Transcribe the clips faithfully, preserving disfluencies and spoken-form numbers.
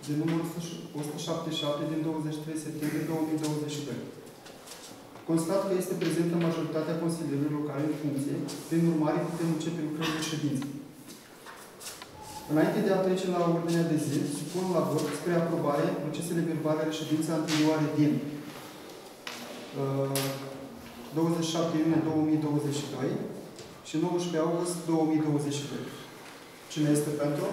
de numărul o sută șaptezeci și șapte din douăzeci și trei septembrie două mii douăzeci și doi. Constat că este prezentă majoritatea consilierilor locale în funcție, prin urmare putem începe lucrările ședinței. Înainte de a trece la ordinea de zi, supun la vot spre aprobare procesele verbale ale ședinței anterioare din uh, douăzeci și șapte iunie două mii douăzeci și doi și nouăsprezece august două mii douăzeci și doi. Cine este pentru?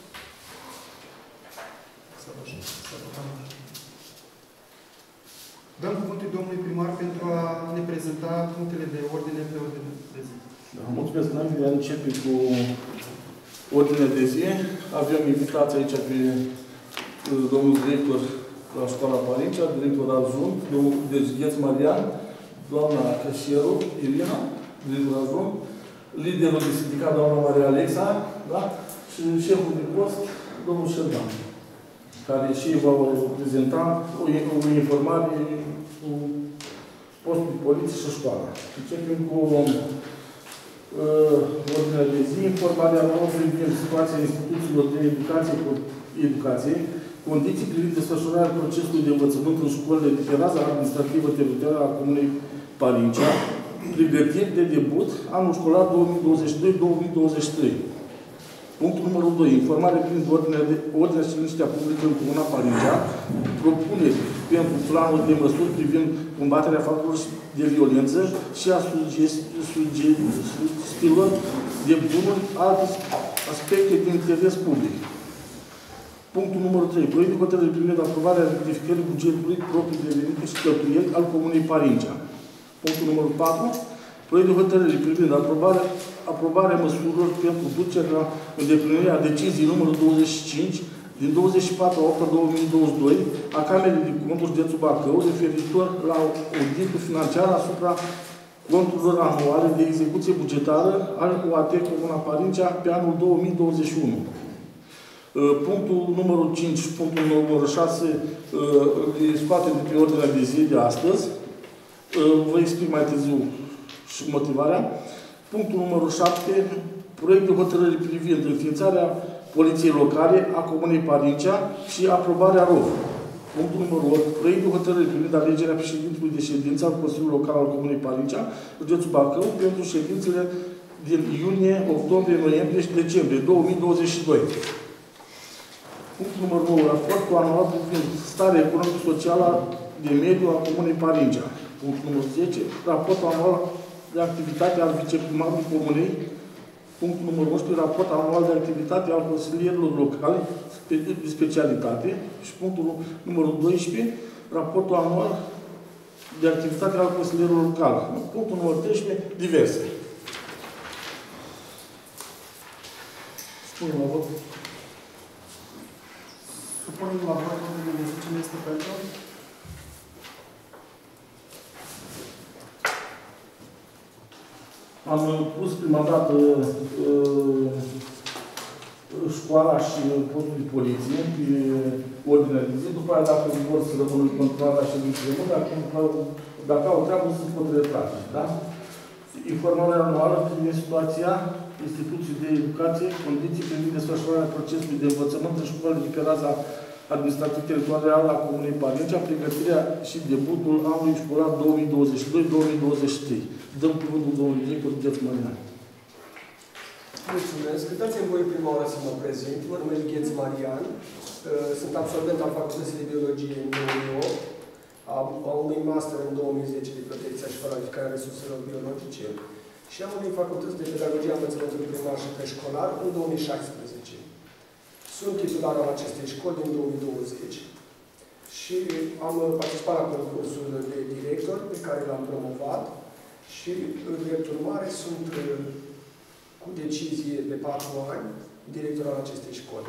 Dăm cuvântul domnului primar pentru a ne prezenta punctele de ordine pe ordine de zi. Da, mulțumesc. Înainte de a începe cu ordinea de zi, avem invitați aici pe domnul director la școala Parincea, director adjunct, domnul Gheț Marian, doamna Cășieru, Irina, director adjunct, liderul de sindicat, doamna Maria Alexa, da? Și șeful de post, domnul Șerban, care și va prezenta o, o informare cu postul de poliție și școala. Începem cu uh, ordinea de zi, informarea nouă privind situația instituțiilor de educație, educație condiții privind desfășurarea procesului de învățământ în școlile de pe raza administrativă teritorială a Comunei Parincea, pregătiri de debut, anul școlar două mii douăzeci și doi două mii douăzeci și trei. Punctul numărul doi. Informare privind ordinea, de, ordinea și liniștea publică în Comuna Parincea, propuneri pentru planul de măsuri privind combaterea faptelor de violență și a sugestiilor de bunuri alte aspecte de interes public. Punctul numărul trei. Proiect de hotărâre privind aprobarea rectificării bugetului propriu de venituri și cheltuieli al Comunei Parincea. Punctul numărul patru. Proiect de hotărâre privind aprobarea, aprobarea măsurilor pentru ducerea la îndeplinirea deciziei numărul douăzeci și cinci din douăzeci și patru octombrie două mii douăzeci și doi a Camerei de Conturi județul Bacău referitor la auditul financiar asupra conturilor anuale de execuție bugetară al U A T Comuna Parincea pe anul două mii douăzeci și unu. Punctul numărul cinci și punctul numărul șase îi scoatem de pe ordinea de zi de astăzi. Vă explic mai târziu și motivarea. Punctul numărul șapte, proiect de hotărâre privind înființarea Poliției Locale a Comunei Parincea și aprobarea R O V. Punctul numărul opt, proiect de hotărâre privind alegerea președintelui de ședință al Consiliului Local al Comunei Parincea, județul Bacău, pentru ședințele din iunie, octombrie, noiembrie și decembrie două mii douăzeci și doi. Punctul numărul nouă, raportul anual privind starea economică-socială de mediu a Comunei Parincea. Punctul numărul zece, raportul anual de activitate al viceprimarului Comunei. Punctul numărul unsprezece, raport anual de activitate al consilierilor locale de specialitate. Și punctul numărul doisprezece, raportul anual de activitate al consilierilor locale. Punctul numărul treisprezece, diverse. Spune la vot. Supunem la vot ordinea de zi. Cine este pentru? Am pus prima dată uh, școala și postul de poliție pe ordinea de zi. După aceea, dacă vor să rămână în continuare la ședințele, dacă, dacă au treabă, să pot retrage. Da? Informarea anuală privind situația instituției de educație, condiții privind desfășurarea procesului de învățământ în școală de pe raza administrativ-teritorială a Comunei Parincea, pregătirea și debutul anului școlar două mii douăzeci și doi două mii douăzeci și trei. Dăm cuvântul domnului director Gheț Marian. Mulțumesc. Dați-mi voie prima oară să mă prezint. Mă numesc Gheț Marian. Sunt absolvent al Facultății de Biologie în două mii opt, a unui master în două mii zece de protecția și valorificarea resurselor biologice și am unei facultăți de pedagogie a învățământului primar și preșcolar în două mii șaisprezece. Sunt titular al acestei școli din două mii douăzeci și am participat la concursul de director pe care l-am promovat și, drept urmare, sunt cu decizie de patru ani director al acestei școli.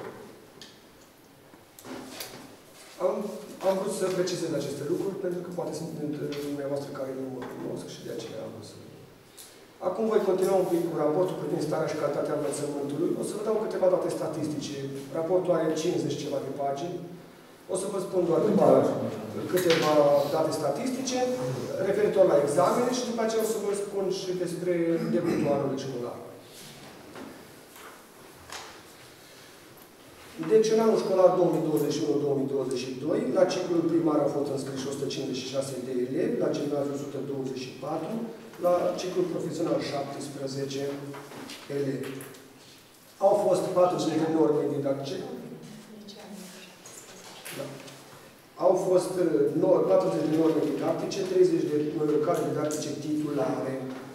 Am, am vrut să precizez aceste lucruri, pentru că poate sunt dintre dumneavoastră care nu mă cunosc și de aceea am vrut să... Acum voi continua un pic cu raportul privind starea și calitatea învățământului. O să vă dau câteva date statistice. Raportul are cincizeci ceva de pagini. O să vă spun doar câteva, câteva date statistice referitor la examene și după aceea o să vă spun și despre debutul anului școlar. Deci, în anul școlar două mii douăzeci și unu două mii douăzeci și doi, la ciclul primar au fost înscriși o sută cincizeci și șase de elevi, la gimnaziu o sută douăzeci și patru, la ciclul profesional șaptesprezece elevi. Au fost patruzeci de norme didactice. Da. Au fost patruzeci de norme didactice, treizeci de cadre didactice titulare.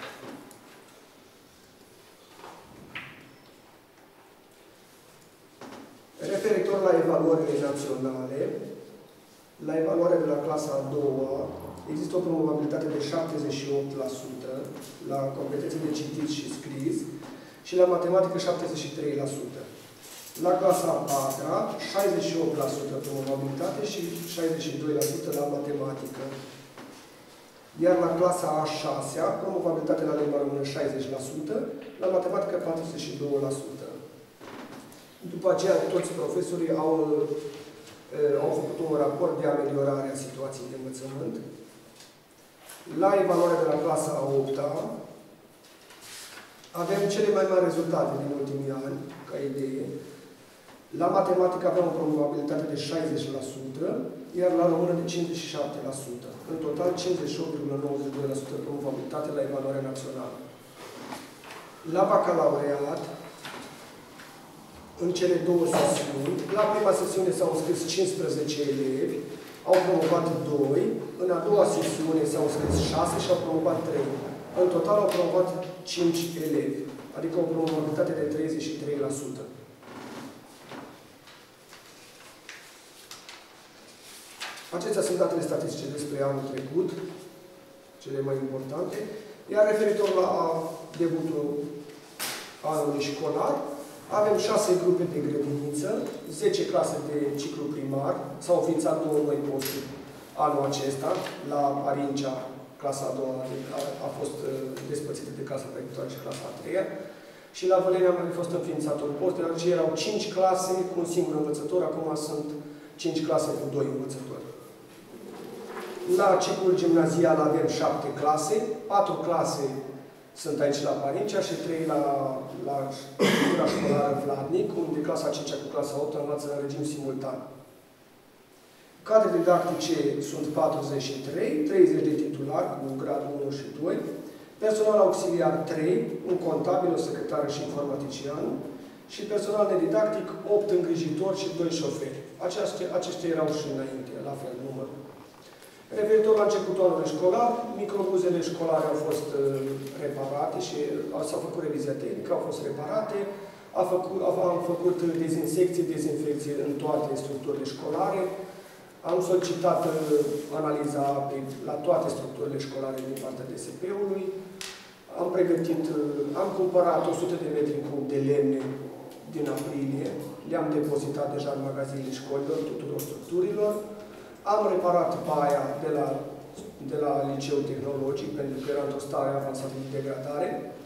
Referitor la evaluările naționale, la evaluarea de la clasa a doua, există o promovabilitate de șaptezeci și opt la sută la competențe de citit și scris și la matematică șaptezeci și trei la sută. La clasa a patra, șaizeci și opt la sută promovabilitate și șaizeci și doi la sută la matematică. Iar la clasa a șasea, promovabilitate la limba română șaizeci la sută, la matematică patruzeci și doi la sută. După aceea, toți profesorii au, au făcut un raport de ameliorare a situației de învățământ. La evaluarea de la clasa a opta, avem cele mai mari rezultate din ultimii ani, ca idee. La matematică avem o probabilitate de șaizeci la sută, iar la română de cincizeci și șapte la sută. În total, cincizeci și opt virgulă nouăzeci și doi la sută probabilitate la evaluarea națională. La bacalaureat, în cele două sesiuni, la prima sesiune s-au înscris cincisprezece elevi, au promovat doi, în a doua sesiune s-au înscris șase și au promovat trei. În total au promovat cinci elevi, adică o probabilitate de treizeci și trei la sută. Acestea sunt datele statistice despre anul trecut, cele mai importante. Iar referitor la debutul anului școlar, avem șase grupe de grădiniță, zece clase de ciclu primar, s-au înființat două noi posturi anul acesta, la Arincea, clasa a doua a fost despărțită de clasa pregătitoare și clasa a treia, și la Vălenia a mai fost înființat un post, deoarece erau cinci clase cu un singur învățător, acum sunt cinci clase cu doi învățători. La ciclul gimnazial avem șapte clase, patru clase sunt aici la Parincea și trei la, la structura școlară Vladnic, unde clasa a cincea cu clasa a opta învață în regim simultan. Cadre didactice sunt patruzeci și trei, treizeci de titulari cu gradul unu și doi, personal auxiliar trei, un contabil, o secretară și informatician, și personal nedidactic opt îngrijitori și doi șoferi. Aceștia, aceștia erau și înainte, la fel, numărul. Referitor la începutul anului școlar, microbuzele școlare au fost uh, reparate și s-a făcut revizia tehnică, au fost reparate, a făcut, am făcut dezinsecție, dezinfecție în toate structurile școlare, am solicitat uh, analiza apei la toate structurile școlare din partea D S P-ului, am pregătit, uh, am cumpărat o sută de metri cub de lemne din aprilie, le-am depozitat deja în magazinele școlilor, tuturor structurilor. Am reparat baia de la, de la Liceul Tehnologic, pentru că era într-o stare avansată de degradare.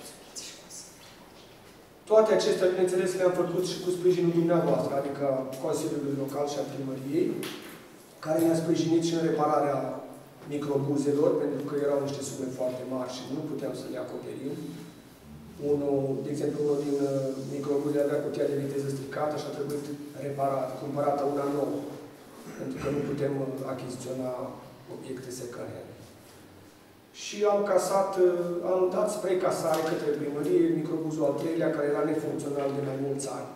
Toate acestea, bineînțeles, le-am făcut și cu sprijinul dumneavoastră, adică Consiliului Local și a Primăriei, care ne-a sprijinit și în repararea microbuzelor, pentru că erau niște sume foarte mari și nu puteam să le acoperim. Unul, de exemplu, unul din uh, microbuze avea cutia de viteză stricată și a trebuit reparat, cumpărată una nouă, pentru că nu putem uh, achiziționa obiecte secare. Și am casat, uh, am dat spre casare către primărie microbuzul al treilea, care era nefuncțional de mai mulți ani.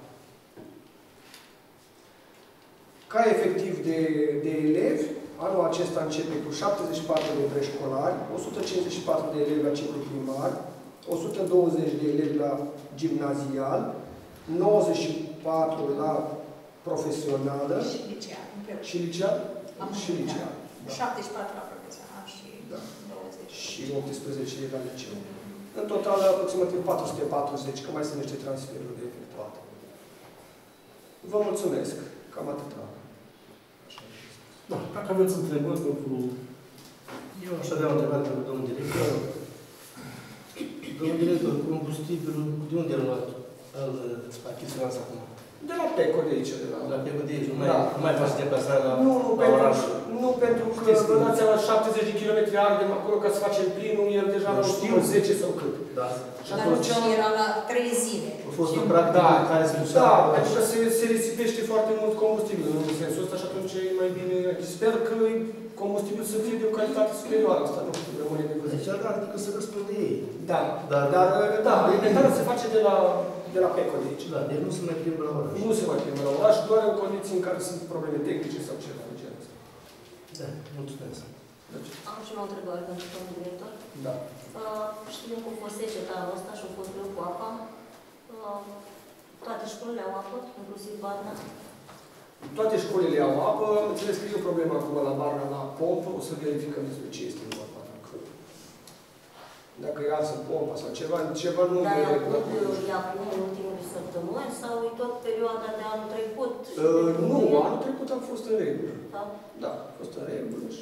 Ca efectiv de, de elevi, anul acesta începe cu șaptezeci și patru de preșcolari, o sută cincizeci și patru de elevi la ciclu primar, o sută douăzeci de elevi la gimnazial, nouăzeci și patru la profesională. Și liceal. Și liceal? Și liceal. Da. șaptezeci și patru la profesional și da. douăzeci. Și optsprezece la liceu. În total, aproximativ patru sute patruzeci, că mai sunt niște transferuri de efectuat. Vă mulțumesc. Cam atâta. Da, dacă aveți întrebări, pentru... Eu aș avea o întrebare pentru domnul director. Domnul director, combustibilul, de unde l-a luat? Îl achiziționați acum? De la Peco de aici, de la... La pe de aici, nu mai, Da. nu mai faci deplasarea la, Nu, nu, la pentru, oraș. nu, pentru că Știți vă că- dați seama, șaptezeci de kilometri ardem acolo ca să facem plinul, el deja Eu la știu. zece sau cât. Da. Și Dar atunci... și era la trei zile. A fost o practică Da, care se ducea da, la pentru că se, se risipește foarte mult combustibil în sensul ăsta și atunci e mai bine... Sper că combustibilul să fie de o calitate superioară, asta nu știu, rămâne de văzut. Deci, da, adică să răspunde ei. Da, Da. dar, da, alimentarea se face de la, de la Peco de aici. Da, deci nu se mai plimbă la oraș. Nu se mai plimbă la oraș, doar în condiții în care sunt probleme tehnice sau ceva de genul ăsta. Da, mulțumesc. Deci, Am și o întrebare pentru domnul director. da. Uh, știm cum a fost seceta anul ăsta și a fost greu cu apa. Uh, toate școlile au apă, inclusiv Barna. Toate școlile au apă, am înțeles că e o problemă acum la Barna, la pompă, o să verificăm despre ce este vorba. Dacă e altă pompa sau ceva, ceva nu Dar e i-a regulat. avut e acum în ultimele săptămâni sau e tot perioada de anul trecut? și Uh, de nu, cum e? anul trecut am fost în regulă. Da? Da, a fost în regulă și...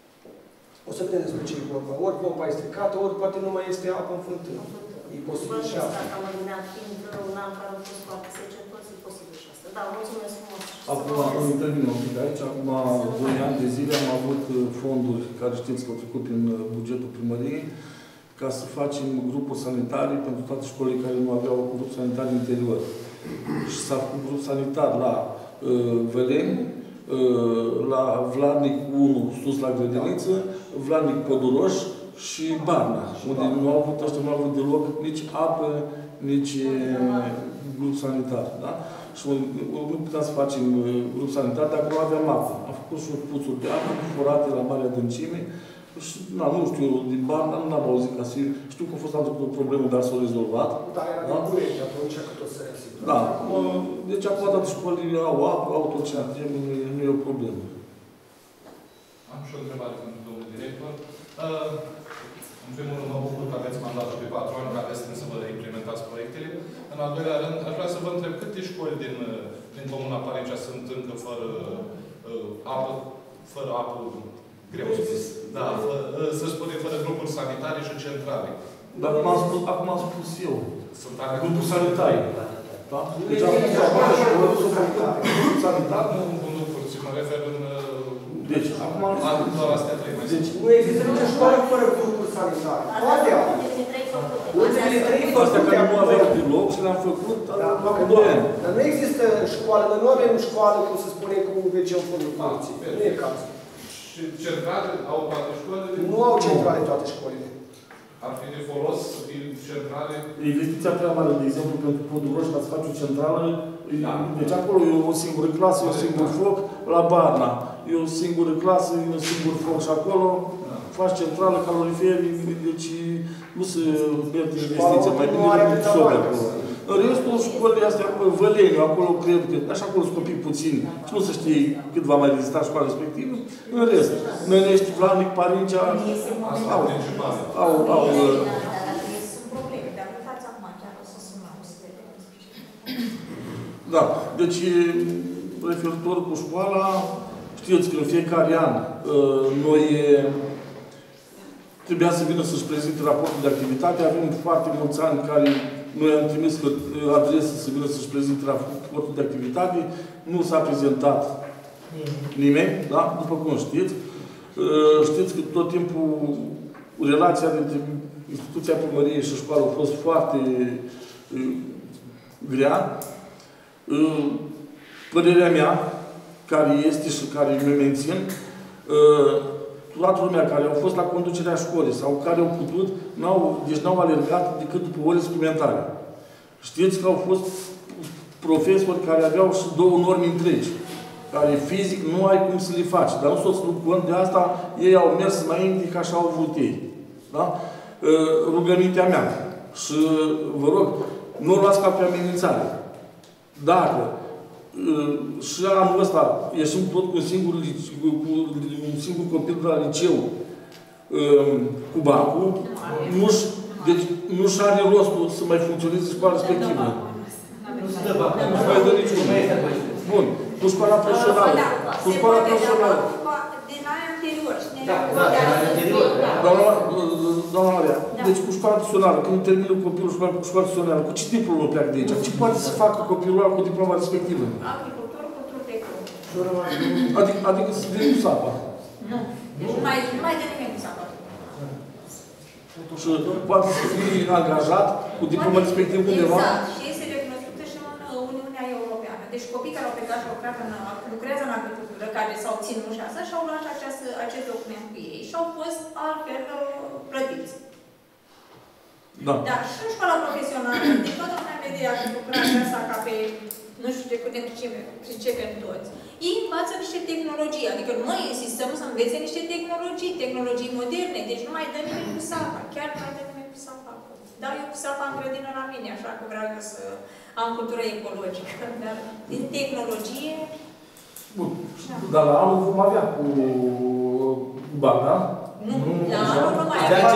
O să vedem despre ce e vorba. Ori pompa e stricată, ori poate nu mai este apă în fântână. E posibil și asta. Asta mă gândeam, fiind un an care a fost foarte secetos, e posibil și asta. Da, mulțumesc frumos. Acum, am intervin un pic aici, acum doi ani de zile am avut fonduri care știți că au trecut prin bugetul primăriei ca să facem grupuri sanitare pentru toate școlile care nu aveau grup sanitar interior. Și s-a făcut grup sanitar la uh, Veleni, uh, la Vladnic unu, sus la Grădiniță, Vladnic Păduroș și Barna, unde nu au avut, ăștia nu au avut deloc nici apă, nici uh, grup sanitar. Da? Și nu puteam să facem uh, grup sanitar dacă nu aveam apă. Am făcut și puțuri de apă, forate la mare adâncime. Și, na, nu știu, din Barna nu am auzit ca să fie. Știu că a fost o problemă, dar s-a rezolvat. Da, era Da? din curește atunci, că tot se reasigură. Da. uh, Deci acum toate școlile au apă, au tot ce trebuie, nu e- nu e o problemă. Am și o întrebare pentru domnul director. Uh, În primul rând, mă bucur că aveți mandatul de patru ani, că aveți timp să vă implementați proiectele. În al doilea rând, aș vrea să vă întreb câte școli din, din Comuna Parincea sunt încă fără uh, apă, fără apă, greu spus. Da, fă, uh, să spunem, fără grupuri sanitare și centrale. Dar acum am spus, acum am spus eu. Sunt ale Grupul sanitar. Da? Deci am spus acum școală, să facă grupul sanitar. Nu în grupuri, ci mă refer în... uh, Deci, acum am Am spus. doar astea trei mai Deci, Nu există nicio școală fără grupuri sanitare. Poate au. Ultimele trei făcute. Ultimele trei astea făcute care nu aveau acolo. deloc și le-am făcut, Da, acum doi ani. dar nu există școală, noi nu avem școală, cum să spunem, cu U V C în fundul Ah, curții. bine. Nu e cazul. Și centrale au toate școlile? Nu au centrale toate școlile. Ar fi de folos să fie centrale? Investiția prea mare, de exemplu, pentru Păduroș, ca să faci o centrală, Da. deci acolo e o singură clasă, e un singur foc, la Barna. E o singură clasă, e un singur foc și acolo Da. faci centrală, caloriferi, deci nu se merge investiția, mai Nu bine are decât atâta sobe bani. acolo. În restul școlile astea, Văleniu, acolo cred că, așa acolo sunt copii puțini și nu se știe cât va mai rezista școala respectivă. În rest, Nănești, Vladnic, Parincea, Asta au, e principală. au, au, Sunt probleme, dar uitați acum, chiar o să sunăm, o să vedem despre ce. da, deci referitor cu școala, știți că în fiecare an noi trebuia să vină să-și prezinte raportul de activitate. Avem foarte mulți ani care noi am trimis adresă să vină să-și prezinte raportul de activitate. Nu s-a prezentat nimeni, da? După cum știți. Știți că tot timpul relația dintre instituția primăriei și școală a fost foarte grea. Părerea mea, care este și care mi mențin, toată lumea care au fost la conducerea școlii sau care au putut, n-au, deci n-au alergat decât după ore suplimentare. Știți că au fost profesori care aveau și două norme întregi, care fizic nu ai cum să le faci, dar nu s-o ținut cont de asta, ei au mers înainte ca așa au avut ei. Da? Rugămintea mea. Și vă rog, nu o luați ca pe amenințare. Dacă și anul ăsta ieșim tot cu un singur, cu un singur copil de la liceu cu bancul, nu-și deci, nu-și are rostul să mai funcționeze școala respectivă. Nu se dă bani. Nu se mai dă niciun. Bun. Cu școala profesională. Cu școala profesională. Din anii anterior. Da, da, era anterior. Doamna, doamna Maria, deci cu școala adițională, când termină copilul școala cu școala adițională, cu ce diplomă pleacă de aici? Ce poate să facă copilul ăla cu diploma respectivă? Agricultor cu trupecul. Adică, adică să vină cu sapa. Nu. Deci nu mai, nu mai dă nimeni cu sapa. Și poate să fie angajat cu diploma respectivă undeva? Exact. Și este recunoscută și în Uniunea Europeană. Deci copii care au plecat și au plecat în, lucrează în agricultură, care s-au ținut și asta, și-au luat această, acest document cu ei și au fost altfel plătiți. Da. Dar și în școala profesională, de toată lumea vede agricultura aceasta ca pe, nu știu de cât de pricepem toți. Ei învață niște tehnologii, adică noi insistăm să învețe niște tehnologii, tehnologii moderne, deci nu mai dă nimeni cu sapa, chiar nu mai dă nimeni cu sapa. Dau eu cu sapa în grădină la mine, așa că vreau eu să am cultură ecologică, dar din tehnologie... Bun. Dar la anul vom avea cu BAC, da? Nu, la anul nu mai avea.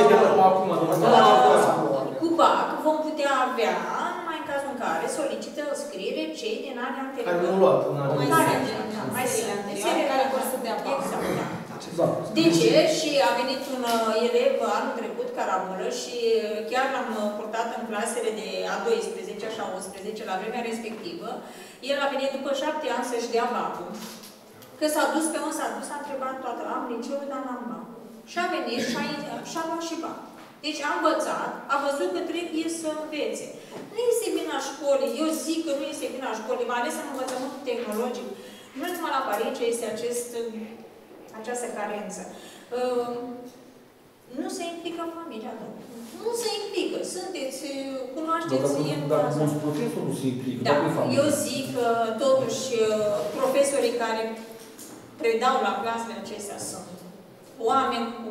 Cu BAC vom putea avea, numai în cazul în care solicită o scriere cei din anii anteriori. Care nu luat în anii anteriori. Mai zile care vor să dea BAC. Exact, da. De ce? Și a venit un elev anul trecut, Caramulă, și chiar l-am purtat în clasele de a douăsprezecea și a unsprezece la vremea respectivă. El a venit după șapte ani să-și dea bacul. Că s-a dus pe unde s-a dus, a întrebat toată, am liceul, dar n-am bacul. Și a venit și a, și a luat și bacul. Deci a învățat, a văzut că trebuie să învețe. Nu este vina școlii, eu zic că nu este vina școlii, mai ales în învățământul tehnologic. Nu numai la Parice este acest, această carență. Uh, nu se implică familia, domnule. Nu se implică. Sunteți, cunoașteți... Dacă mulți profesori nu se implică, da, eu zic că totuși profesorii care predau la clasele acestea sunt oameni cu,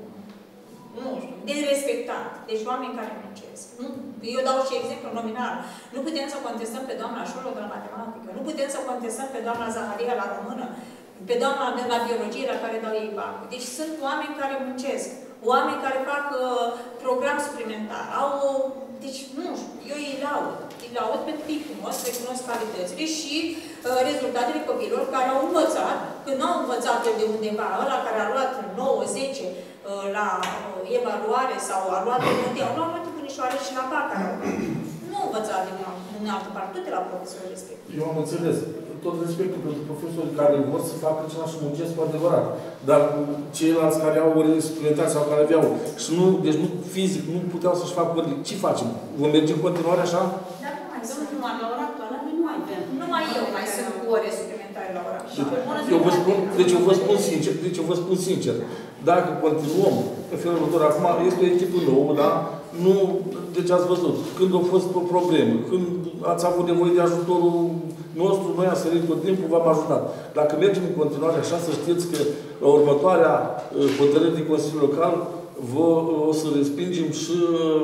nu știu, de respectat. Deci oameni care muncesc. Nu, eu dau și exemplu nominal. Nu putem să contestăm pe doamna Șolo de la matematică. Nu putem să contestăm pe doamna Zaharia la română. Pe doamna de la biologie la care dau ei bacul. Deci sunt oameni care muncesc. Oameni care fac uh, program suplimentar. Au, deci, nu știu, eu îi laud. Îi laud pentru că îi cunosc, recunosc calitățile și uh, rezultatele copiilor care au învățat, când nu au învățat de undeva, ăla care a luat nouă zece uh, la uh, evaluare sau a luat multe, au luat multe bunișoare și la bac care au luat. Nu au învățat din, din altă parte, tot de la profesorul respectiv. Eu am înțeles. Tot respectul pentru profesorii care vor să facă ceva și muncesc cu adevărat. Dar ceilalți care au ore suplimentare sau care aveau și nu, deci nu fizic, nu puteau să-și facă ore, ce facem? Vom merge în continuare așa? Dar nu mai sunt. La ora actuală nu mai avem. Numai eu mai sunt cu ore suplimentare la ora actuală. Eu vă spun, deci eu vă spun sincer, deci eu vă spun sincer, dacă continuăm în felul următor, acum este o echipă nouă, da? Nu, deci ați văzut, când a fost o problemă, când ați avut nevoie de ajutorul nostru, noi am sărit tot timpul, v-am ajutat. Dacă mergem în continuare așa, să știți că la următoarea hotărâre de Consiliul Local vă, o să respingem și...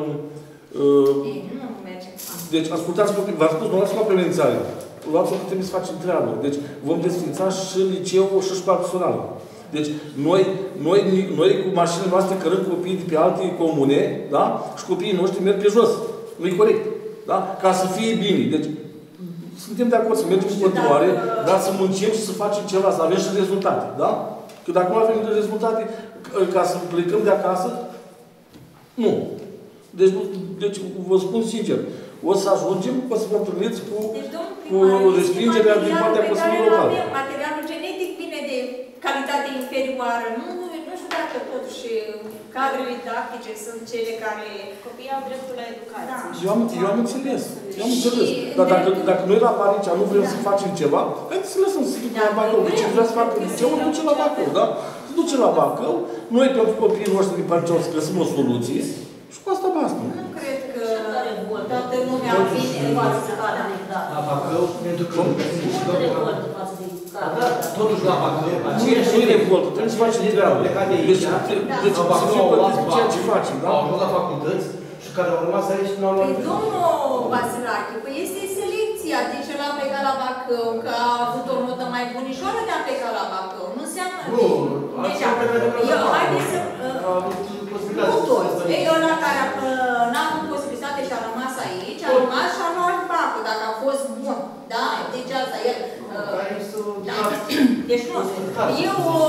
Uh, deci, ascultați, v-am spus, nu luați la premențare. Luați-o că trebuie să facem treabă. Deci, vom desfința și liceul și școala profesională. Deci, noi, noi, noi cu mașinile noastre cărăm copiii de pe alte comune, da? Și copiii noștri merg pe jos. Nu-i corect. Da? Ca să fie bine. Deci, suntem de acord să mergem în continuare, dar să muncim și să facem ceva, să avem și rezultate. Da? Că dacă nu avem rezultate, ca să plecăm de acasă, nu. Deci, deci vă spun sincer, o să ajungem, o să vă întâlniți cu, deci, cu respingerea din partea Consiliului Local. Materialul genetic vine de calitate inferioară. Nu, nu știu dacă totuși cadrele didactice sunt cele care... Copiii au dreptul la educație. Da. Eu am, eu am înțeles. Eu am înțeles. Dar dacă, dacă noi la Parincea nu vrem da. să facem ceva, haideți să lăsăm să se ducă la Bacău. Deci vrea să facă liceul, duce la Bacău, da? Se duce la Bacău, noi pentru copiii noștri din Parincea o să găsim o soluție și cu asta basta. Nu cred că toată lumea vine față de la Bacău, pentru că... Multă revoltă față de Da, totuși la Bacău, aceeași nu e revoltă, trebuie să facem treabă. Deci, deci să fim plătiți pe ceea ce facem, da? Au ajuns la facultăți și care au rămas aici și nu au luat... Păi, domnul Vasilache, păi este selecția. Deci el a plecat la Bacău, că a avut o notă mai bunișoară de a pleca la Bacău. Nu înseamnă... Nu, deci, așa plecat de eu, haideți să... Nu toți. Ei, ăla care n-a avut posibilitate și a rămas aici, a rămas și a luat Bacău, dacă a fost bun. Da? Deci asta, el... Da. Deci nu. Eu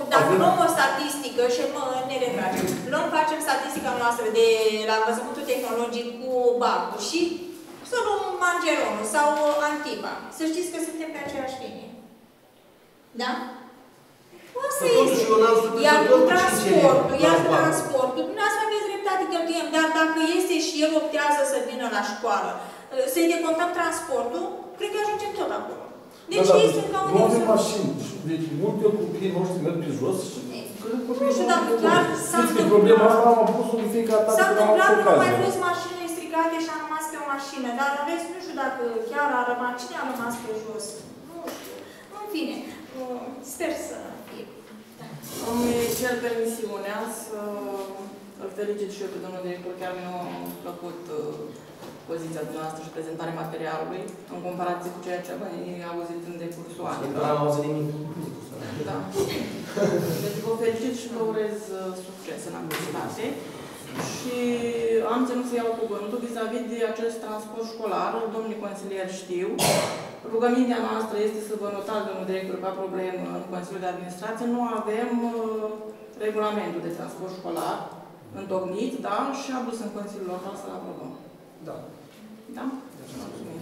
dacă luăm o statistică și mă, ne retragem, luăm, facem statistica noastră de la învățământul tehnologic cu bacul și să luăm Mangeronul sau Antipa. Să știți că suntem pe aceeași linie. Da? Asta este. Iar cu transportul, iar cu transportul, dumneavoastră aveți dreptate, cheltuiem, dar dacă este și el optează să vină la școală, să-i decontăm transportul, cred că ajungem tot acolo. Deci da, este ca un nu avem mașini. Deci multe copiii noștri merg pe jos și nu știu dacă chiar s-a întâmplat. Problema asta am pus-o de fiecare dată. S-a întâmplat că nu mai fost mașinile stricate și a rămas pe o mașină, dar în rest nu știu dacă chiar a rămas, cine a rămas pe jos. Nu știu. În fine, sper să fie. Îmi cer permisiunea să îl felicit și eu pe domnul director, chiar mi-a plăcut poziția dumneavoastră și prezentarea materialului, în comparație cu ceea ce am auzit în decursul anilor. Nu am auzit nimic. Da. Deci vă felicit și vă urez succes în activitate. Și am ținut să iau cuvântul vis-a-vis de acest transport școlar. Domnii consilieri știu. Rugămintea noastră este să vă notați, domnul director, ca problemă în Consiliul de Administrație. Nu avem uh, regulamentul de transport școlar întocmit, da? Și adus în Consiliul Local să-l aprobăm. Da. Da? Mulțumim.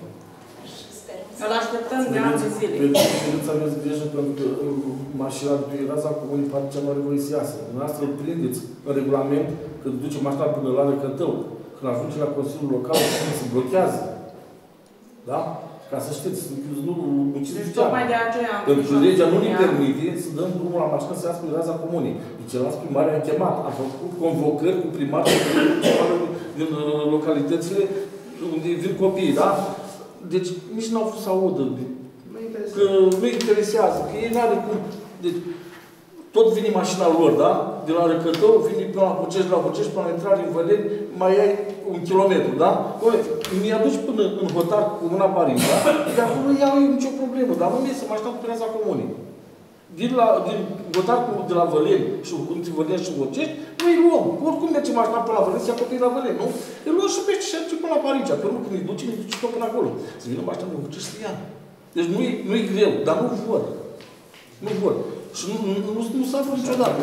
Îl așteptăm de ani de zile. Trebuie să aveți grijă pentru că mașina de raza comunii poate cea mai voie să iasă. Dumneavoastră îl prindeți în regulament când duce mașina până la Răcătău. Când ajunge la Consiliul Local, se blochează. Da? Ca să știți, nu ucideți deci tocmai de aceea am pentru că legea nu ne permite să dăm drumul la mașină să iasă pe raza comunii. Deci celălalt primar a chemat, a făcut convocări cu primarul din localitățile unde vin copiii, da? Deci nici n-au fost să audă. Că nu interesează, că ei n-are cum. Deci, tot vine mașina lor, da? De la Răcătău, vine până la Bucești, la Bucești, până la intrare în Văleni, mai ai un kilometru, da? Mi aduci până în Hotar cu mâna Paris, da? De acolo iau eu nicio problemă, dar nu mi-e să mă aștept cu piața comunii. Din, la, din Hotar de la Văleni și între Văleni și Bucești, noi îi luăm. Oricum mergem mașina până la Văleni, se ia copiii la Văleni, nu? Îi luăm și merge și merge până la Paris. Pe urmă, când îi duce, îi duce tot până acolo. Să vină mașina de Bucești să ia. Deci nu-i nu greu, dar nu vor. Nu vor. Și nu, nu, nu, nu s-a fost niciodată.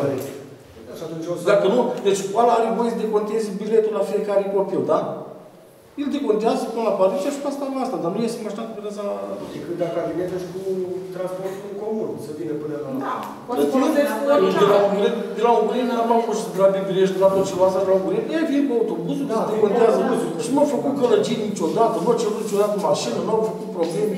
Dacă nu, deci școala are voie să deconteze biletul la fiecare copil, da? El decontează până la Paris și pe asta la asta, dar nu iese mașina cu pireza... Decât dacă a venit și cu transportul comun, să vină până la... Da, poate folosesc cu orice. De la Ungurin, am avut și de la Bibirești, de la tot ceva asta, de la Ungurin, ei vin cu autobuzul, se decontează. Și nu au făcut călăgiri niciodată, nu au cerut niciodată mașină, nu au făcut probleme.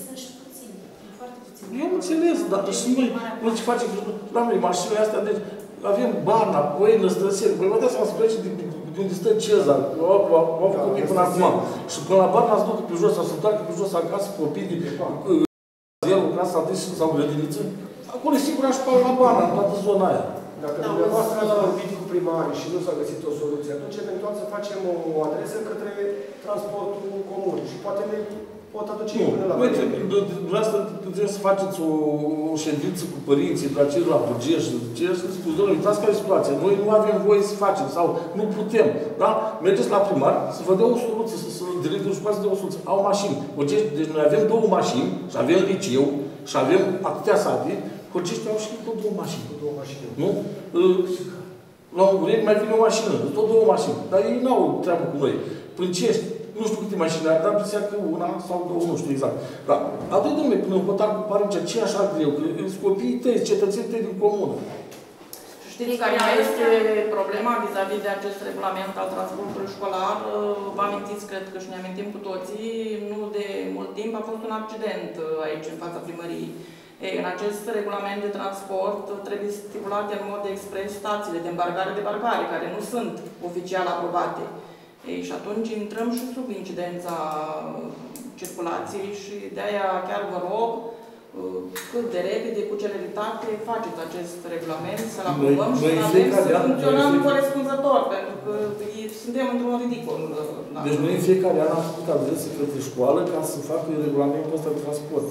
Eu nu înțeles, dar și noi, noi ce facem, la noi, mașinile astea, deci avem Barna, Poienă, Stăseri, voi vă dați seama să plece de unde stă Cezar, au făcut copii până acum. Și până la Barna se ducă pe jos, sau se întoarcă pe jos acasă, copii de zero, clasa a treia sau grădiniță. Acolo e sigur aș la Barna, în toată zona aia. Dacă dumneavoastră ați vorbit cu primarii și nu s-a găsit o soluție, atunci eventual să facem o adresă către transportul comun și poate ne pot aduce nu, până la... Nu, dumneavoastră trebuie să faceți o, o ședință cu părinții, de la cei de la Bugești, să ne spuneți, doamne, uitați care e situația, noi nu avem voie să facem sau nu putem, da? Mergeți la primar să vă dea o soluție, să, să directorul școală să dea o soluție. Au mașini. Bugești, deci noi avem două mașini și avem liceu și avem atâtea sate, Bugești au și tot două mașini. Tot două mașini. Nu? La Ungurini mai vine o mașină, tot două mașini, dar ei n-au treabă cu noi. Pâncești, nu știu câte mașini ar, dar presea că una sau două, nu știu exact. Dar, atunci, domnule, până în Hotar cu Parincea, ce e așa greu? Că sunt copiii tăi, cetățenii tăi din comună. Știți care este problema vis-a-vis de acest regulament al transportului școlar? Vă amintiți, cred că și ne amintim cu toții, nu de mult timp a fost un accident aici, în fața primăriei. Ei, în acest regulament de transport trebuie stipulate în mod expres stațiile de îmbarcare-debarcare, care nu sunt oficial aprobate. Ei, și atunci intrăm și sub incidența circulației și de-aia chiar vă rog cât de repede, cu celeritate, faceți acest regulament, să-l aprobăm și să avem să funcționăm corespunzător, pentru că suntem într-un ridicol. Deci noi în fiecare an am făcut adrese către școală ca să facă regulamentul ăsta de transport.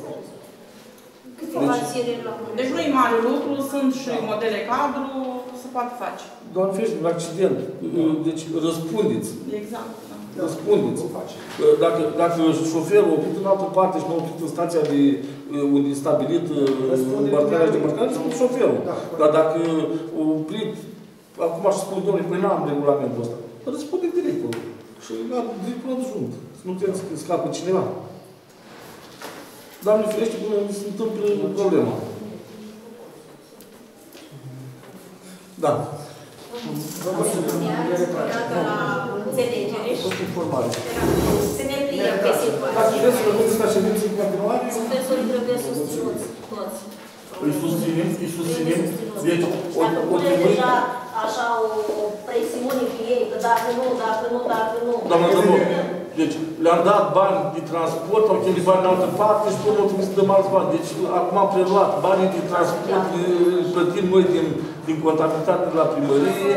Deci nu e mare lucru, sunt și modele cadru, se poate face. Doamne ferește, un accident. Deci răspundeți. Exact, da. Răspundeți. Dacă, dacă șoferul a oprit în altă parte și nu a oprit în stația de unde e stabilit îmbarcarea și debarcarea, răspunde șoferul. Dar dacă a oprit, acum aș spune, domnule, păi n-am regulamentul ăsta. Răspunde directorul. Și directorul adjunct. Să nu te scapă cineva. Doamne ferește până se întâmplă problema. Da. Dacă la înțelegere și să ne pliem pe situație. Dacă vreți să rămâneți la ședință în continuare, profesorii trebuie susținuți toți. îi susținem, îi susținem. Deci, dacă pune deja așa o presiune pe ei, că dacă nu, dacă nu, dacă nu. Doamna Dămor, deci le-am dat bani de transport, au cheltuit bani în altă parte și până au trebuit să dăm alți bani. Deci acum am preluat banii de transport, plătim noi din, din contabilitate de la primărie.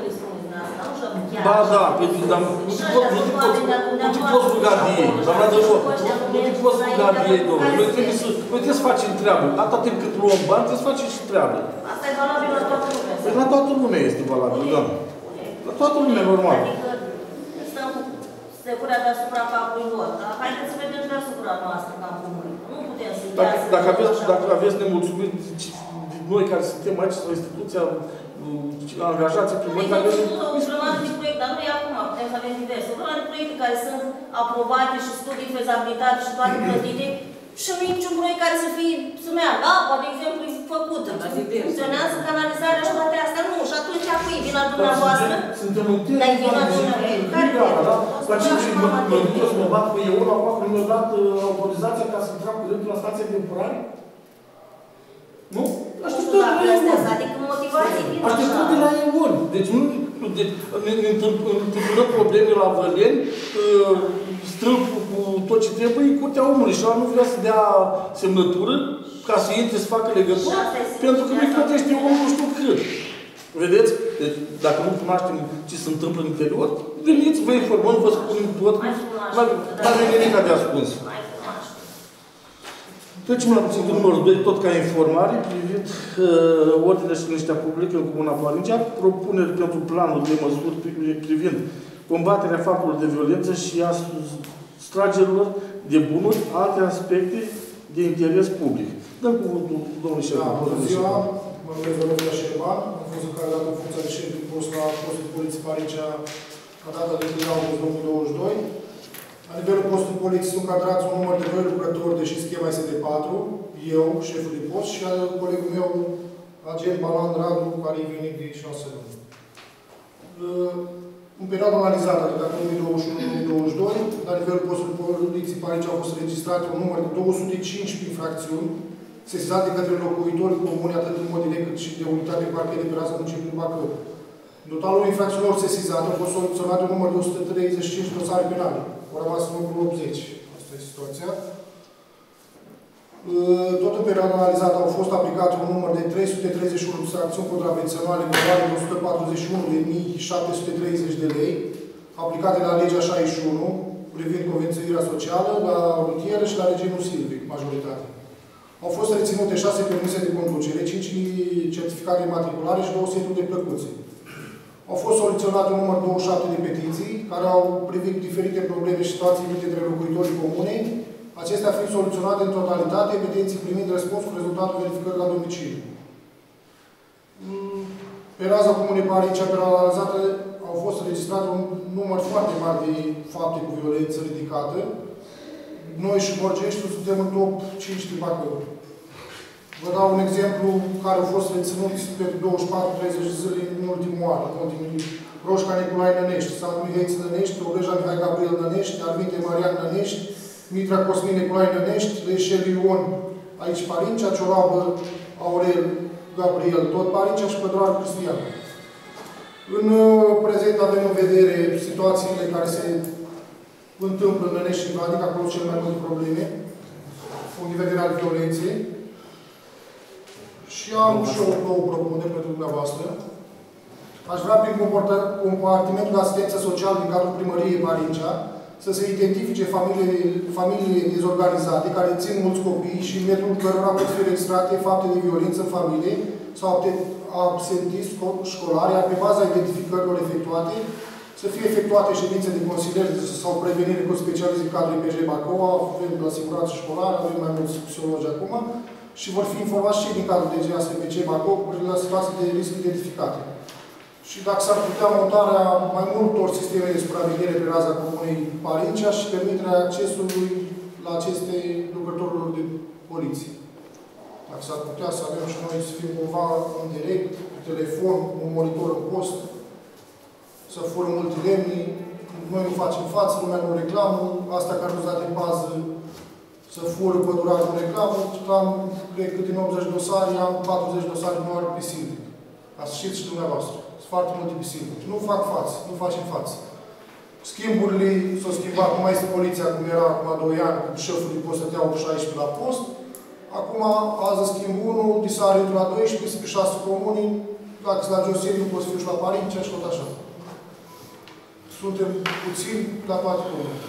Ba da, pentru că nu te poți ruga de ei. Doamna Dămor, nu te poți ruga de ei, domnule. Noi trebuie să, noi trebuie să facem treabă. Atâta timp cât luăm bani, trebuie să facem și treabă. Asta e valabil la toată lumea. La toată lumea este valabil, da. La toată lumea, normal. Adică stăm securea deasupra capului lor, dar haideți să vedem deasupra noastră capul lui. Nu putem să dacă, dacă, aveți, dacă aveți nemulțumiri noi care suntem aici, sau instituția, angajații primări, care aveți... O grămadă de proiecte, dar nu e acum, putem să avem diverse. O grămadă de proiecte care sunt aprobate și studii de fezabilitate și toate plătite și nu e niciun proiect care să fie, să meargă. Apa, de exemplu, e făcută. Funcționează canalizarea și toate astea. Nu, și atunci acum e vina dumneavoastră. Suntem în timp. Dar e vina dumneavoastră. Care e vina? La ce și mă duc să mă bat cu eu, acum când mi-au dat autorizația ca să intrăm cu dreptul la stație temporare? Nu? Așteptăm de la Ion. Adică motivații vin așa. Așteptăm de la Ion. Deci nu ne întâmplăm probleme la Văleni, strâlpul cu tot ce trebuie, curtea omului. Și ăla nu vrea să dea semnătură ca să intre să facă legătură, pentru că nu-i plătește omul nu știu cât. Vedeți? Deci, dacă nu cunoaștem ce se întâmplă în interior, veniți, vă informăm, vă spunem tot. Nu avem nimic de ascuns. Trecem la puțin numărul doi, tot ca informare, privind uh, ordinea și liniștea publică în Comuna Parincea, propuneri pentru planul de măsuri privind combaterea faptelor de violență și a stragerilor de bunuri, alte aspecte de interes public. Dăm cuvântul domnului șef. Da, bună ziua, mă numesc Vălăvia Șerban, am fost încarregat în funcția de șef de post la postul de poliție Parincea la data de trei august două mii douăzeci și doi. La nivelul postului poliției sunt cadrați un număr de doi lucrători, deși schema este de patru, eu, șeful de post, și colegul meu, agent Balan Radu, care e venit de șase luni. În perioada analizată, adică două mii douăzeci și unu două mii douăzeci și doi, la nivelul postului poliției Parincea au fost înregistrate un număr de două sute cincisprezece infracțiuni, sesizate de către locuitorii comuni, atât în mod direct cât și de unitate de parchet de pe rază municipiului Bacău. În totalul infracțiunilor sesizate au fost soluționate un număr de o sută treizeci și cinci dosare penale. Au rămas în numărul optzeci. Asta e situația. Tot în perioada analizată au fost aplicate un număr de trei sute treizeci și unu sancțiuni contravenționale în valoare de o sută patruzeci și unu de mii șapte sute treizeci de lei, aplicate la legea șaizeci și unu, privind convențuirea socială, la rutieră și la regimul silvic, majoritate. Au fost reținute șase permise de conducere, cinci certificate de matriculare și două seturi de plăcuțe. Au fost soluționate un număr douăzeci și șapte de petiții, care au privit diferite probleme și situații venite între locuitorii comunei, acestea fiind soluționate în totalitate, petiții primind răspuns cu rezultatul verificării la domiciliu. Pe raza Comunei Parincea, pe analizată, au fost înregistrate un număr foarte mare de fapte cu violență ridicată. Noi și Borgeștiul suntem în top cinci de Bacău. Vă dau un exemplu care au fost reținuți pe douăzeci și patru treizeci de zile în ultimul an. Roșca Nicolae Nănești, Sandu Mihaiță Nănești, Teoreja Mihai Gabriel Nănești, Arvinte Marian Nănești, Mitra Cosmin Nicolae Nănești, Leșel Ion, aici Parincea, Ciorabă Aurel Gabriel, tot Parincea și Pădroară Cristian. În prezent avem în vedere situațiile care se întâmplă în Nănești și Vladic, acolo cel mai multe probleme, din de vedere al violenței. Și am și o două propuneri pentru dumneavoastră. Aș vrea, prin compartimentul de asistență socială din cadrul primăriei Parincea, să se identifice familiile, familiile dezorganizate care țin mulți copii și în metrul cărora pot fi registrate fapte de violență în familie sau absentism școlar, iar pe baza identificărilor efectuate să fie efectuate ședințe de consiliere sau prevenire cu specialiști în cadrul I P J Bacău, avem la siguranță școlară, avem mai mulți psihologi acum, și vor fi informați și din cadrul D G A S P C Bacău cu la situații de risc identificate. Și dacă s-ar putea montarea mai multor sisteme de supraveghere pe raza comunei Parincea și permiterea accesului la aceste lucrătorilor de poliție. Dacă s-ar putea să avem și noi să fim cumva în direct, pe telefon, un monitor în post, să fură multilemnii, noi nu facem față, lumea nu reclamă, asta care nu-ți dat de bază, să fură pădurat în reclamă, am, cred că din optzeci dosare, am patruzeci dosare nu are pe silvic. Ca să știți și dumneavoastră. Sunt foarte multe pe silvic. Nu fac față, nu facem față. Schimburile s-au schimbat, nu mai este poliția cum era acum doi ani, cu șeful poți să te iau șaisprezece la post. Acum, azi schimb unul, disare la doisprezece, pe șase comuni, dacă sunt la Gioseri, nu poți fi și la Parincea și tot așa. Suntem puțini la toate comunile.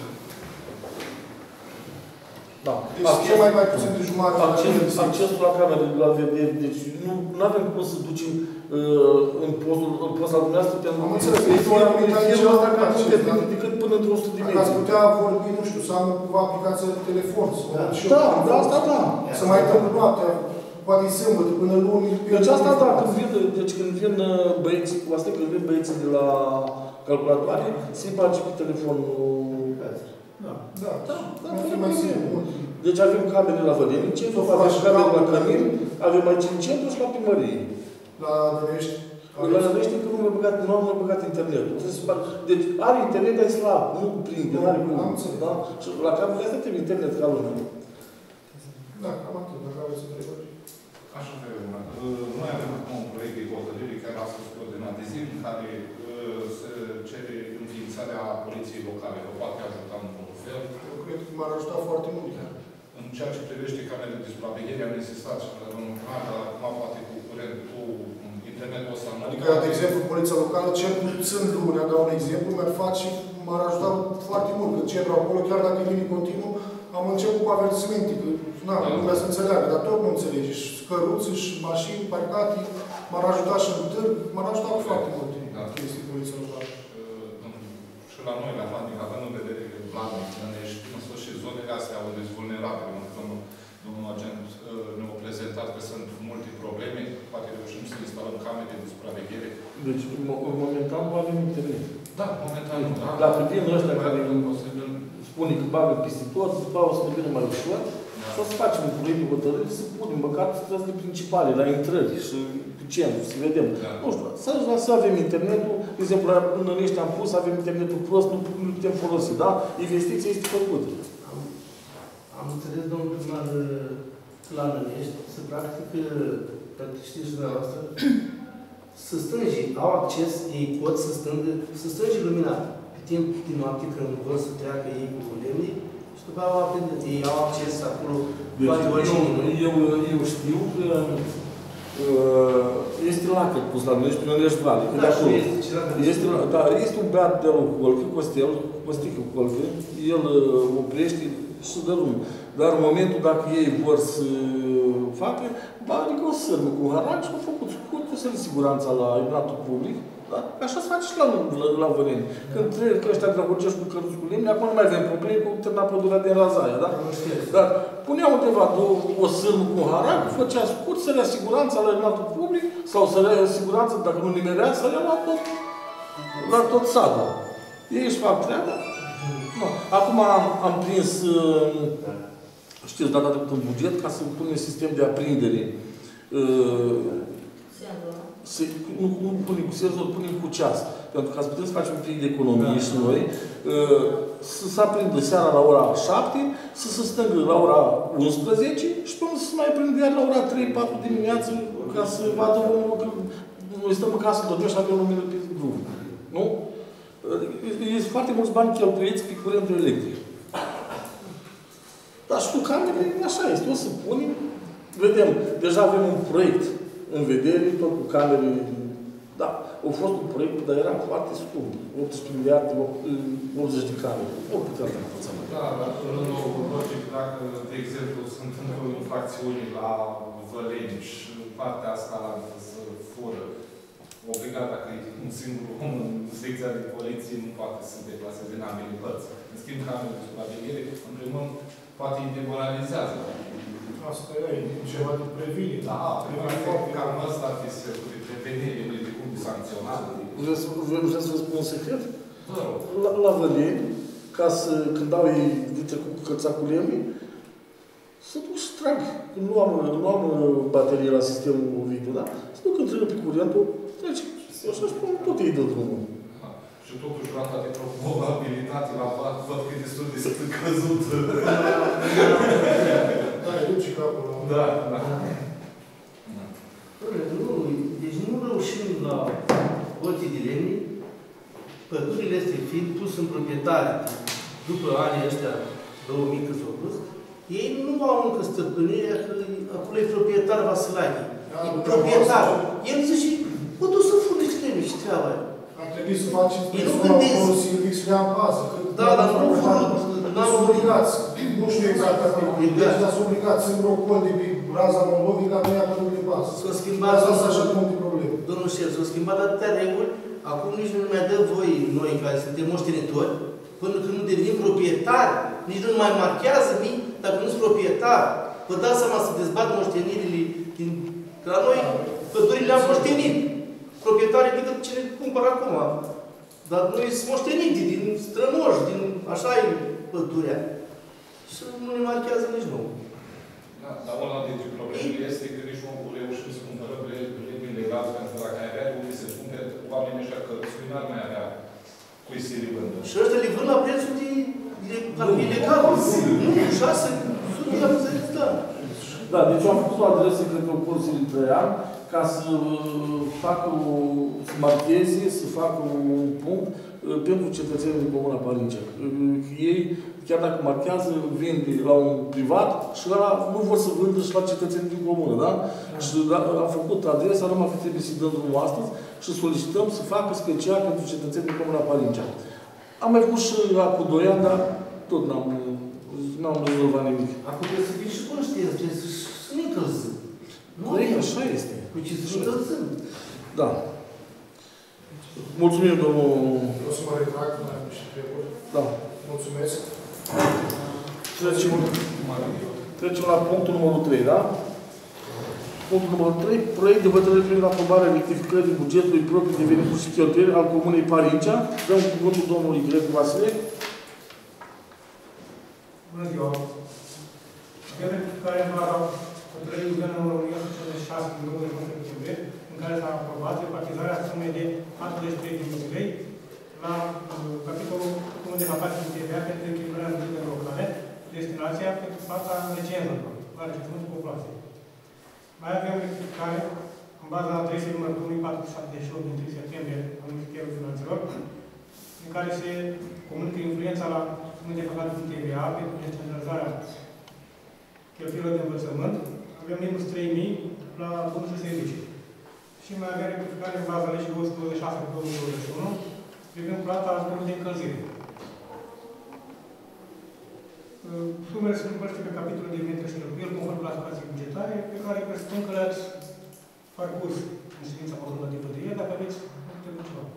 Da. Deci acces, mai mai puțin de jumătate. Acces, accesul la camere, la vedere, deci nu avem cum să ducem uh, în postul, în postul dumneavoastră, pentru că am înțeles, e firma asta care nu te prinde decât până într-o sută de metri. Ați putea vorbi, nu știu, să am cumva aplicație de telefon. Da, da, asta da. Să mai întâmplă noaptea, poate sâmbătă, până luni. Deci asta da, când vin, deci când vin băieții, cu asta când vin băieții de la calculatoare, se-i face pe telefonul. Da, da, da, da, da, mai simplu. Deci avem camere la Vădenice, avem camere la Cămin, avem aici în centru și la primărie. La Dănești? La Dănești că nu mi-a băgat, nu am băgat internetul. Deci are internet, dar e slab, nu prinde, nu are cum. Da? Și la camere astea trebuie internet ca lumea. Da, cam atât, dacă aveți întrebări. Așa că noi avem acum un proiect de hotărâre care a fost pe ordinea de zi, în care se cere înființarea poliției locale. Vă poate ajuta în un fel. Eu cred că m-ar ajuta foarte mult. În ceea ce privește camerele de supraveghere, am insistat și la domnul Clar, dar acum poate cu curent, cu internetul ăsta. Adică, de exemplu, poliția locală, cel puțin luni, dau un exemplu, mi-ar face, m-ar ajuta foarte mult. Că centrul acolo, chiar dacă vine continuu, am început cu avertismente, că na, da, lumea să înțeleagă, dar tot nu înțelege. Și căruțe, și mașini parcate, m-ar ajuta și în târg, m-ar ajuta cu foarte multe da. chestii poliția locală. Și la noi, la Flandic, având în vedere că Flandic, Nănești, în sfârșit, zonele astea unde sunt vulnerabile, pentru că domnul agent ne-a prezentat că sunt multe probleme, poate reușim să instalăm camere de supraveghere. Deci, momentan nu avem internet. Da, momentan nu. Da. Dacă vin ăștia care spune că bagă peste tot, după o să devină mai ușor, da. Și o să facem un proiect de hotărâre, să punem măcar străzile principale, la intrări și pe centru, să vedem. Da. Nu știu, să, să avem internetul, de exemplu, în Nănești am pus, avem internetul prost, nu, nu putem folosi, da? Investiția este făcută. Am, am înțeles, domnul primar, la Nănești, să practică, pentru că știți dumneavoastră, să stângii au acces, ei pot să stângă, să stângi lumina pe timp din noapte când vor să treacă ei cu lemnii și după aia au aprindit, ei au acces acolo, deci, poate oricine. Eu, eu știu că uh, este lacăt pus la Nănești, pe Nănești Vale. Da, și este celălalt. Este, da, este un beat de la Colfi, Costel, Costică Colfi, el uh, oprește și dă lume. Dar în momentul dacă ei vor să facă, ba, adică o sârmă cu harac și au făcut scurt, să le siguranța la iluminatul public, da? Așa se face și la, la, la Văneni. Când trec ăștia drăgucești cu cărți cu lemne, acum nu mai avem probleme cu terna pădurea din Razaia, da? Dar puneau undeva două, o sârmă cu harac, făcea scurt, să rea siguranța la iluminatul public, sau să rea siguranța, dacă nu nimerea, să rea la tot, la tot satul. Ei își fac treaba. No. Acum am, am prins, știți, data trecută în buget, ca să punem sistem de aprindere. Se, nu, nu punem cu senzor, punem cu ceas. Pentru că să putem să facem un pic de economie da, și noi, să se aprindă seara la ora șapte, să se stângă la ora unsprezece și până să mai aprindă iar la ora trei patru dimineață, ca să vadă omul că noi stăm în casă, dormim și avem lumină pe drum. Nu? Este foarte mulți bani cheltuiți pe curentul electric. Dar și cu camerele, așa este. O să punem, vedem, deja avem un proiect în vedere, tot cu camere. Da, a fost un proiect, dar era foarte scump. optsprezece miliarde, optzeci de camere. Nu puteam să învățăm. Da, dar în logic, dacă, de exemplu, sunt într-o infracțiune la Văleni și partea asta să fură, obligat, dacă e un singur om în secția de colecție, nu poate să se deplaseze în ambele părți. În schimb, camerele de supraveghere, în primul rând, poate îi demoralizează. Asta e ceva de previne. Da, cam asta ar fi să prevenire, de cum de sancționare. Vreți să vă spun un secret? Vă rog. La, la Văleni, ca să, când dau ei de trecut cu cățacul lemnii, să duc și trag. Nu am, nu am baterie la sistemul video, da? Să duc întâlnă pe curentul, trece. Așa și tot ei dă drumul. Și totuși rata de probabilitate la vat, văd că e destul de scăzut. Da, e duce capul. Da, da. Nu, deci nu reușim la Hoții de Lemni, pădurile astea fiind pus în proprietate după anii ăștia două mii cât s-au pus, ei nu au încă stăpânirea că acolo e proprietar Vasilache. E proprietar. El zice, mă duc să funde ce trebuie și treaba aia. Ar trebui să facem ei nu gândesc. Silvic să le am casă. Da, dar nu n-am obligați. Nu știu exact dacă e. Deci n-ați obligat singurul cont de pe raza Moldovica, nu ia pădurile pasă. S-o schimbat. Asta sunt așa multe probleme. Domnul șef, s-au schimbat atâtea reguli, acum nici nu ne mai dă voi, noi care suntem moștenitori, până când nu devenim proprietari, nici nu mai marchează mii, dacă nu sunt proprietar. Vă dați seama să dezbat moștenirile din... La noi, pădurile le-am moștenit. Proprietarii decât cine cumpără acum. Dar noi sunt moșteniti din strămoși, din... Așa e pădurea. Și nu ne marchează nici nou. Da, dar una dintre problemele este că nici nu reușim să cumpărăm reguli legale, pentru că dacă ai avea unde se cumpere, oamenii ăștia cărțui n-ar mai avea cui să le vândă. Și ăștia le vând la prețul de ilegal. Nu, șase sute de zece, da. Da, deci eu am făcut o adresă către o Consiliu Trăian ca să facă o, să marcheze, să facă un punct pentru cetățenii din Comuna Parincea. Ei, chiar dacă marchează, vinde la un privat și ăla nu vor să vândă și la cetățenii din comună, da? Mm. Și da, am făcut adresa, nu mai fi trebuie să dăm drumul astăzi și solicităm să facă special pentru cetățenii din Comuna Parincea. Am mai făcut și cu doi ani, dar tot n-am n-am rezolvat nimic. Acum trebuie să fii și conștient, trebuie să ne încălzim. Nu, așa este. Cu ce să ne încălzim. Da. Mulțumim, domnul... Eu să mă retrag, nu mai am și treburi. Da. Mulțumesc. Trecem, trecem la punctul numărul trei, da? Punctul numărul trei. Proiect de hotărâre privind aprobarea rectificării bugetului propriu de venituri și cheltuieli al Comunei Parincea. Dăm cuvântul domnului Grecu Vasile. Bună ziua! Avem rectificarea în baza hotărârii Guvernului numărul o sută cincizeci și șase din douăzeci și unu septembrie, în care s-a aprobat repartizarea sumei de patruzeci și trei de mii de lei la uh, capitolul Comun de Rapație din T V A pentru echilibrarea bugetelor locale, destinația pentru plata licenzelor, la registrământul populației. Mai avem rectificare în baza adresei numărul două mii patru sute șaptezeci și opt din trei septembrie al Ministerului Finanțelor, în care se comunică influența la sumele de păcate din T V A pentru descentralizarea cheltuielor de învățământ. Avem minus trei mii la bunuri și servicii. Și mai avem rectificare în baza legii două sute douăzeci și șase pe două mii douăzeci și unu privind plata ajutorului de încălzire. Sumele sunt împărțite pe capitolul de venituri și cheltuieli conform clasificației bugetare, pe care presupun că le-ați parcurs în ședința consultativă de ieri, dacă aveți întrebări ceva.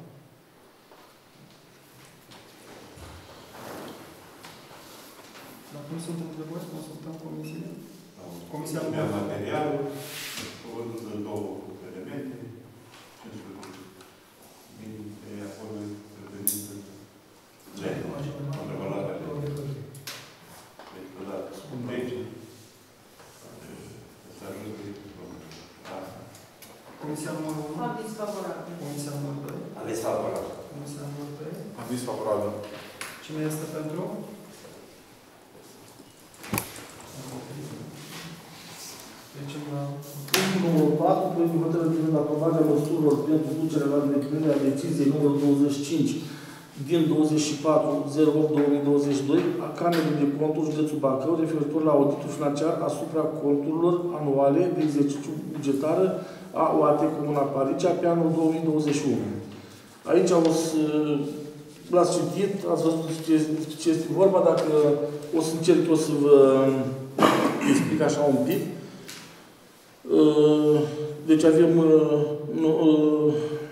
Dacă nu sunt întrebări, consultăm comisiile. Comisia de materialul, văzând două elemente, cincisprezece mii de acolo reprezintă contravalarea de explodat. Deci, să ajungă asta. Comisia numărul unu. Aviz favorabil. Comisia numărul doi. Aviz favorabil. Comisia numărul trei. Aviz favorabil. Cine este pentru? Trecem la punctul numărul patru, proiect de hotărâre privind aprobarea măsurilor pentru ducerea la îndeplinire a deciziei numărul douăzeci și cinci din douăzeci și patru zero opt două mii douăzeci și doi a Camerei de Conturi Județul Bacău referitor la auditul financiar asupra conturilor anuale de exercițiu bugetară a O A T Comuna Parincea pe anul două mii douăzeci și unu. Aici o să l-ați citit, ați văzut ce este vorba, dacă o să încerc eu să vă explic așa un pic. Deci avem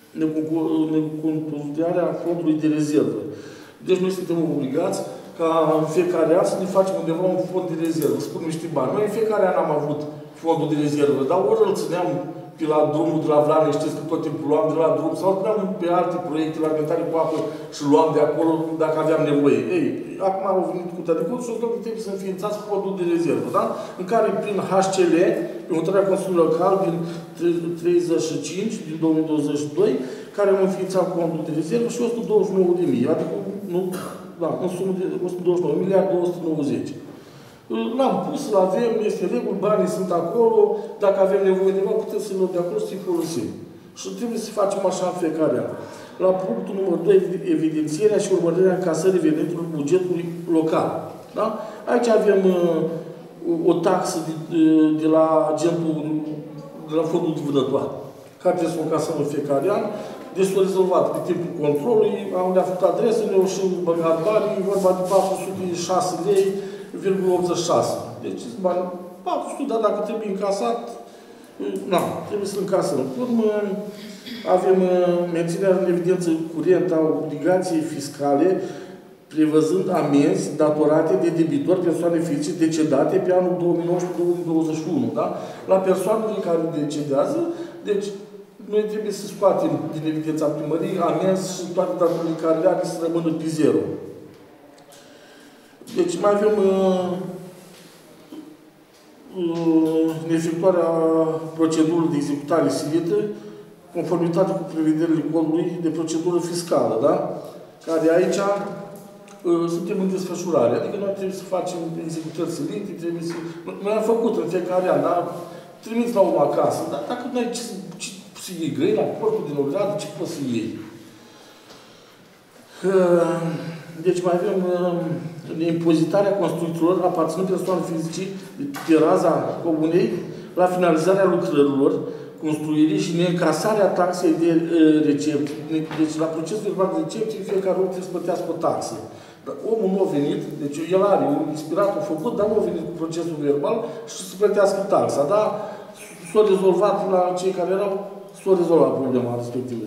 necontrolarea fondului de rezervă. Deci noi suntem obligați ca în fiecare an să ne facem undeva un fond de rezervă, să punem niște bani. Noi în fiecare an am avut fondul de rezervă, dar ori îl țineam pe la drumul de la Vlană, știți că tot timpul luam de la drum, sau țineam pe alte proiecte, la alimentare cu apă și luam de acolo dacă aveam nevoie. Ei, acum au venit cu Tadicot și o să trebuie să înființați fondul de rezervă, da? În care prin H C L, prin hotărârea Consiliului Local din treizeci și cinci din două mii douăzeci și doi, care am înființat fondul de rezervă și o sută douăzeci și nouă de mii, adică, nu, da, în sumă de o sută douăzeci și nouă, miliarde două sute nouăzeci. L-am pus, îl avem, este regul, banii sunt acolo, dacă avem nevoie de bani, putem să luăm de acolo și să-i folosim. Și trebuie să facem așa în fiecare an. La punctul numărul doi, evidențierea și urmărirea încasării veniturilor bugetului local. Da? Aici avem uh, o taxă de, de, de la agentul, de la fondul de vânătoare, care trebuie să o încasăm în fiecare an. Deci s-a rezolvat pe timpul controlului, am le-a făcut adresă, ne-au și băgat banii, e vorba de patru sute șase lei, virgulă optzeci și șase. Deci, bani, patru sute, dar dacă trebuie încasat, nu, trebuie să încasăm. Urmă, avem menținerea în evidență curentă a obligației fiscale, prevăzând amenzi datorate de debitori persoane fizice decedate pe anul două mii nouăsprezece două mii douăzeci și unu. Da? La persoanele care decedează, deci, noi trebuie să scoatem din evidența primăriei amenzi și toate datorile care le are să rămână pe zero. Deci mai avem uh, uh, efectuarea procedurii de executare silită, conformitate cu prevederile codului de procedură fiscală, da? Care aici uh, suntem în desfășurare. Adică noi trebuie să facem executări silite, trebuie să... Noi am făcut în fiecare an, dar trimiți la om acasă. Dar dacă nu ai ce, ce să iei grăi la porcul din ogradă, ce poți să iei? Uh, deci mai avem uh, impozitarea construcțiilor aparținând persoane fizice pe raza comunei la finalizarea lucrărilor, construirii și neîncasarea taxei de uh, recepție. Deci la procesul verbal de recepție fiecare om trebuie să plătească o taxă. Dar omul nu a venit, deci el are un inspirat, a făcut, dar nu a venit cu procesul verbal și să plătească taxa. Dar s-a rezolvat la cei care erau, s-a rezolvat problema respectivă.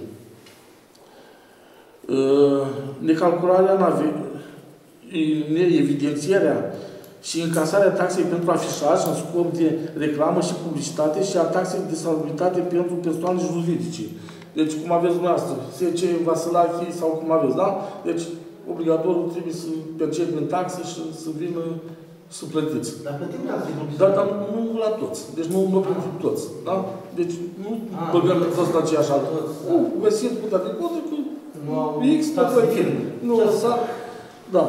Uh, necalcularea navei, neevidențierea și încasarea taxei pentru afișaj în scop de reclamă și publicitate și a taxei de salubritate pentru persoane juridice. Deci, cum aveți dumneavoastră, S C Vasilache sau cum aveți, da? Deci, obligatoriu trebuie să percepi în taxe și să vină să plătiți. Dar plătim taxe? Da, dar nu la toți. Deci nu, nu plătim toți. Da? Deci nu A, băgăm toți la aceeași altă. Nu, găsim cu toate contă că X, nu plătim. Nu, lăsa. Da.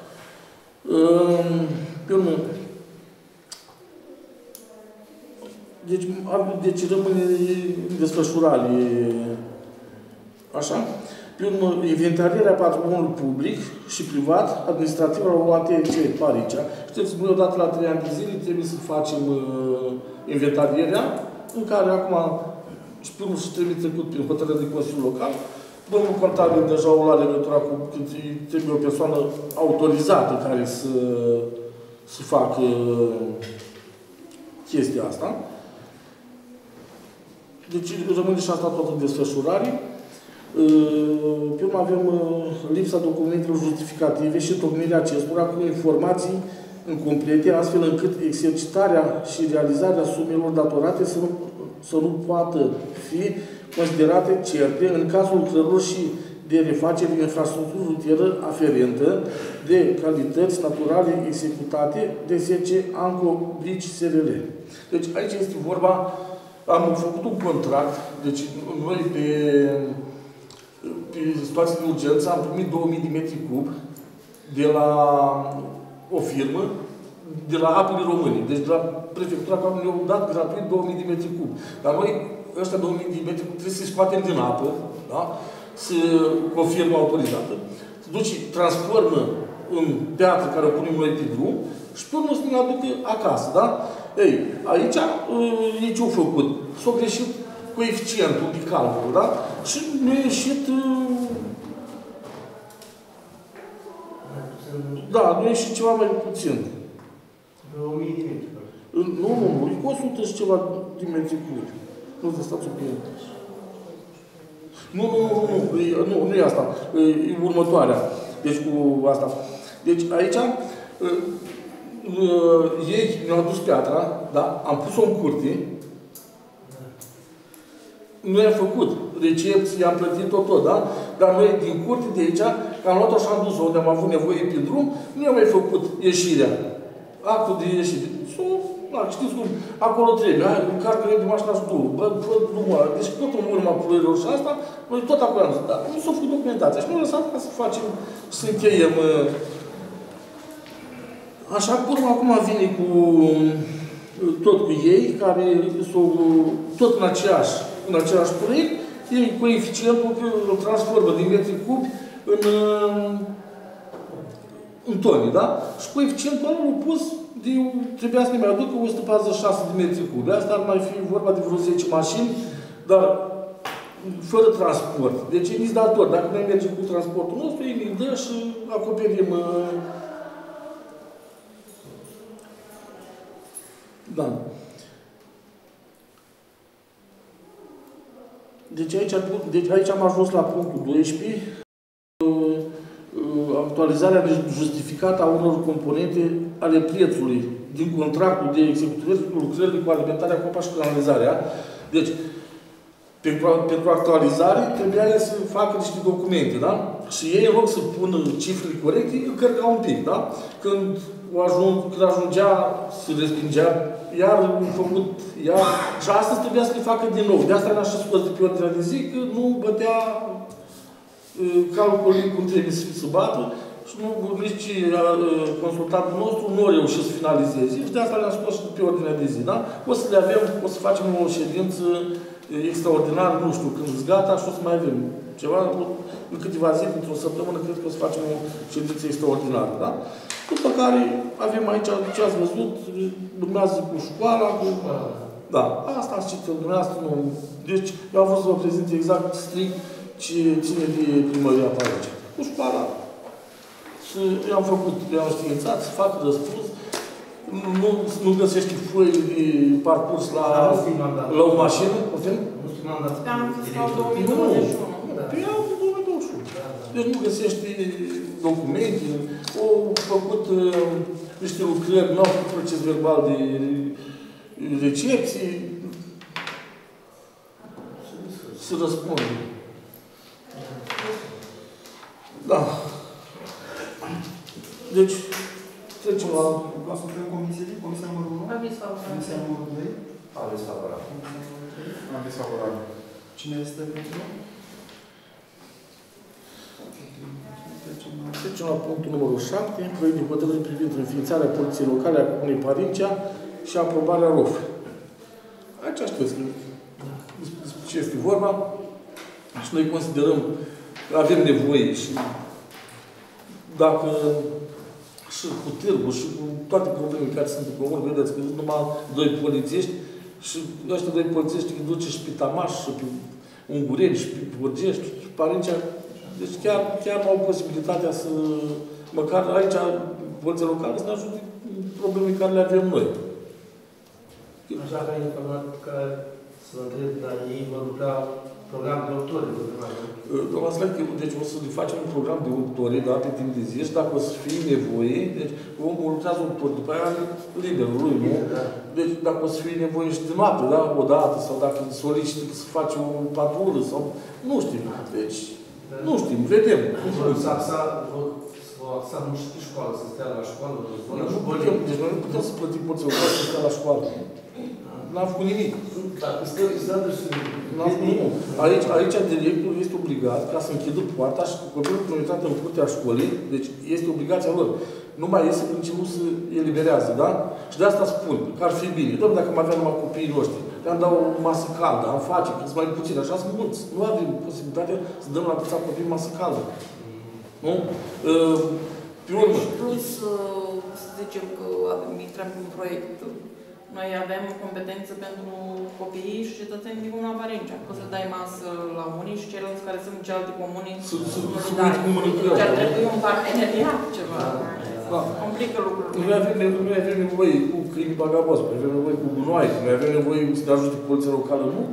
Pe urmă, deci, deci rămâne în desfășurare, așa. Pe urmă, inventarierea patrimoniului public și privat, administrativ la O A T C Paricia. Știți, noi odată la trei ani de zile trebuie să facem uh, inventarierea, în care acum, și pe urmă și trebuie trecut prin hotărârea de Consiliul Local. Domnul contabil deja o la legătura cu când trebuie o persoană autorizată care să, să facă chestia asta. Deci rămâne și asta tot în desfășurare. Pe urmă avem lipsa documentelor justificative și tocmirea acestora cu informații incomplete, astfel încât exercitarea și realizarea sumelor datorate să nu, să nu poată fi considerate certe în cazul lucrărilor și de refacere de infrastructură rutieră aferentă de calități naturale executate de S C Anco Brici S R L. Deci aici este vorba, am făcut un contract, deci noi pe, pe situații de urgență am primit două mii de metri cub de la o firmă, de la Apele Române, deci de la prefectura care ne-au dat gratuit două mii de metri cub. Dar noi ăștia două mii de metri trebuie să-i scoatem din apă, da? Să, cu o firmă autorizată, să duci, transformă în piatră care o punem noi pe drum și pe urmă să ne aducă acasă, da? Ei, aici, ei ce-au făcut? S-au greșit coeficientul de calcul, da? Și nu a ieșit... Da, nu a ieșit ceva mai puțin. o mie de metri. Nu, nu, nu, e o sută și ceva de metri cubi. Nu vă stați un pic. Nu, nu, nu, nu, e- nu, nu e asta. E e următoarea. Deci cu asta. Deci aici uh, uh, ei mi-au adus piatra, da? Am pus-o în curte. Noi am făcut recepții, am plătit-o tot, da? Dar noi din curte de aici, că am luat-o și am dus unde am avut nevoie pe drum, nu am mai făcut ieșirea. Actul de ieșire. So, da, știți cum, acolo trebuie, hai, încarcă repede mașina și tu, bă, bă, drumul ăla. Deci tot în urma ploilor și asta, noi tot acolo am zis, dar nu s-a făcut documentația. Și nu lăsat ca să facem, să încheiem. uh, Așa, până acum vine cu tot cu ei, care sunt tot în aceeași, în același proiect, ei coeficientul că îl transformă din metri cubi în, în tone, da? Și coeficientul ăla l-a pus, de, trebuia să ne mai aducă o sută patruzeci și șase de metri cubi. Asta ar mai fi vorba de vreo zece mașini, dar fără transport. Deci e inițiator. Dacă noi mergem cu transportul nostru, ei ne dă și acoperim. Da. Deci aici, deci aici am ajuns la punctul doisprezece. Actualizarea justificată a unor componente ale prețului din contractul de executare lucrările cu alimentarea cu apa și canalizarea. Deci, pentru, pentru actualizare trebuia să facă niște documente, da? Și ei, în loc să pună cifrele corecte, încărca un pic, da? Când, ajung, când ajungea, se respingea, iar făcut, iar... Și astăzi trebuia să le facă din nou. De asta n-aș scos de pe ordinea de zi, că nu bătea calculul cum trebuie să se bată și nu, nici consultatul nostru nu a reușit să finalizeze. Și de asta le-am scos și pe ordinea de zi, da? O să le avem, o să facem o ședință extraordinară, nu știu, când îți gata și o să mai avem ceva, în câteva zile, într-o săptămână, cred că o să facem o ședință extraordinară, da? După care avem aici, ce ați văzut, urmează cu școala, cu... Da, asta ați citit dumneavoastră, nu... Deci, eu am vrut să vă prezint exact, strict, ce ține de primăria pe aici. Cu școala, i-am făcut, i-am științat, să fac răspuns, nu, nu găsești foi de parcurs la, la o mașină, poftim? Nu știu mandat. Pe anul fiscal două mii douăzeci și unu. Pe anul două mii douăzeci și unu. Deci nu găsești documente, au făcut uh, niște lucrări, nu au făcut proces verbal de recepții, să răspundă. Da. Deci, trecem la... Consultăm comisiile. Comisia numărul unu. Aviz favorabil. Comisia numărul doi. Aviz favorabil. Aviz favorabil. Cine este pentru? Trecem la punctul numărul șapte. Proiect de hotărâre privind înființarea poliției locale a Comunei Parincea și aprobarea R O F. Aici știți despre ce este vorba. Și noi considerăm că avem nevoie și dacă și cu târgu și cu toate problemele care sunt în comun, vedeți că sunt numai doi polițiști și ăștia doi polițiști îi duce și pe Tamaș, și pe Ungureni, și pe Borgești, și pe Parincea. Deci chiar, chiar nu au posibilitatea să, măcar aici, poliția locală, să ne ajute problemele care le avem noi. Așa că ai informat că să vă întreb, dar ei vor lucra program de autore. Doamna Slaică, deci o să le facem un program de autore, da, pe timp de zi și dacă o să fie nevoie, deci omul lucrează autor, după aia are liberul lui, nu? Deci dacă o să fie nevoie și de noapte, da, odată, sau dacă solicită să faci o patrulă, sau, nu știm. Deci, nu știm, vedem. Să vă axa nu și pe școală, să stea la școală, deci noi nu putem să plătim poliția locală să stea la școală. N-am făcut nimic. Dacă stă, stă și... Nu. Aici, aici directorul este obligat ca să închidă poarta și copilul comunitat în curtea școlii, deci este obligația lor. Nu mai iese până ce nu se eliberează, da? Și de asta spun că ar fi bine. Doar dacă am avea numai copiii noștri, le-am dau o masă caldă, am face, că sunt mai puțini, așa sunt mulți. Nu avem posibilitatea să dăm la atâția copii masă caldă. Nu? Pe urmă. Plus, să zicem că intrăm în proiect. Noi avem competență pentru copiii și cetățenii din Comuna Parincea. Poți să dai masă la unii și ceilalți care sunt în celelalte comune. Deci ar trebui un parteneriat ceva. Complică lucrurile. Noi avem nevoie cu câini bagaboși, noi avem nevoie cu gunoaie, noi avem nevoie să ne ajute poliția locală, nu cu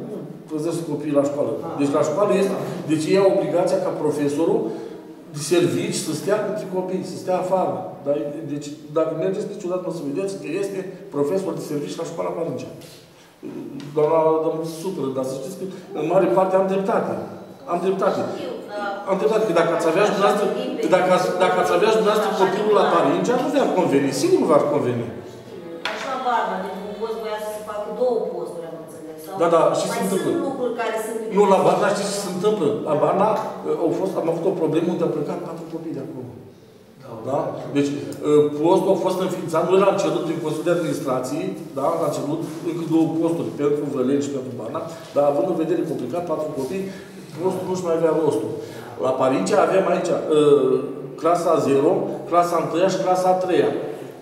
păzește copiii la școală. Deci la școală este, deci ei au obligația ca profesorul de servici să stea între copii, să stea afară. Dar, deci, dacă mergeți niciodată, o să vedeți că este profesor de servici la școala Parincea. Doamna, doamna supără, dar să știți că în mare parte am dreptate. Am dreptate. Am dreptate că dacă ați avea și dumneavoastră, că dacă, dacă ați avea și dumneavoastră copilul la Parincea, nu v-ar conveni. Sigur nu v-ar conveni. Așa, Barna, deci un post voia să se facă două posturi, am înțeles. Da, da, și se întâmplă. Sunt lucruri care sunt... Nu, la Barna știți ce se întâmplă? La Barna au fost, am avut o problemă unde au plecat patru copii de acolo. Da? Deci, postul a fost înființat, nu era cerut din Consiliul de Administrație, da? A cerut încă două posturi pentru Văleni și pentru Barna, dar având în vedere că au plecat patru copii, postul nu-și mai avea rostul. La Parincea avem aici uh, clasa zero, clasa unu și clasa a treia.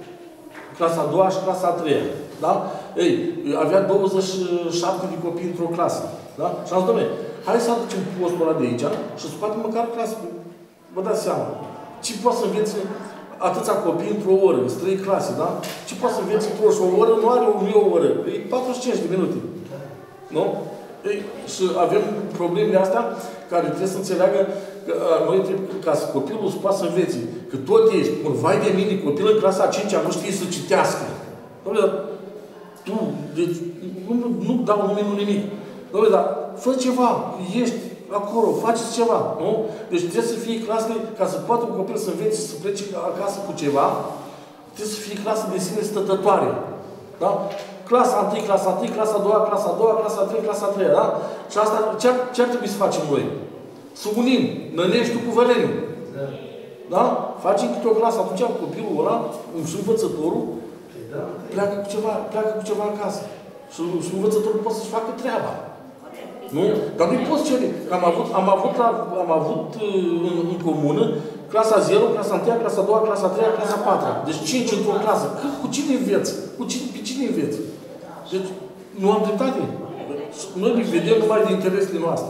Clasa a doua și clasa a treia. Da? Ei, avea douăzeci și șapte de copii într-o clasă. Da? Și am zis, dom'le, hai să aducem postul ăla de aici și să scoatem măcar clasă. Vă dați seama. Ce poate să învețe atâția copii într-o oră, în trei clase, da? Ce poate să învețe într-o și o oră, nu are o oră. E patruzeci și cinci de minute. Nu? Ei, și avem problemele astea care trebuie să înțeleagă că noi trebuie ca să copilul să poată să învețe. Că tot ești, un vai de mine, copilul în clasa a cincea nu știe să citească. Doamne, dar tu, deci, nu, nu dau numai nimic. Doamne, dar fă ceva, ești acolo, faceți ceva, nu? Deci trebuie să fie clasă, ca să poată un copil să învețe să plece acasă cu ceva, trebuie să fie clasă de sine stătătoare. Da? Clasa unu, clasa unu, clasa a doua, clasa a doua, clasa a treia, clasa a treia, da? Și asta, ce ar, ce ar trebui să facem noi? Să unim Năneștiul cu Văleniu. Da. Da? Facem câte o clasă, atunci copilul ăla, și învățătorul, pleacă cu ceva, pleacă cu ceva acasă. Și, și învățătorul poate să-și facă treaba. Nu? Dar nu-i poți cere. Am avut, am avut, am avut în, în comună clasa zero, clasa unu, clasa a doua, clasa a treia, clasa a patra. Deci cinci într-o clasă. Cu cine înveți? Cu cine, pe cine înveți? Deci nu am dreptate. Noi le vedem numai de interesele noastre.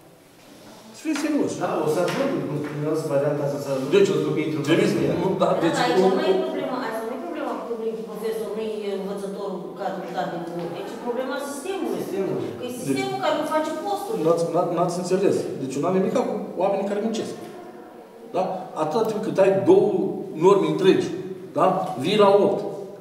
Să fie serios. Da, o să ajungem cum spuneați varianta asta să ajungem. Deci, trebuie să... Da, deci, aici nu e problema, asta nu e problema cu profesor, nu e învățătorul cadrul dat din comun. Deci e problema sistemului. Sistemul. Că e sistemul care nu face posturi. N-ați înțeles. Deci eu n-am nimic cu oamenii care muncesc. Da? Atâta timp cât ai două norme întregi, da? Vii la opt.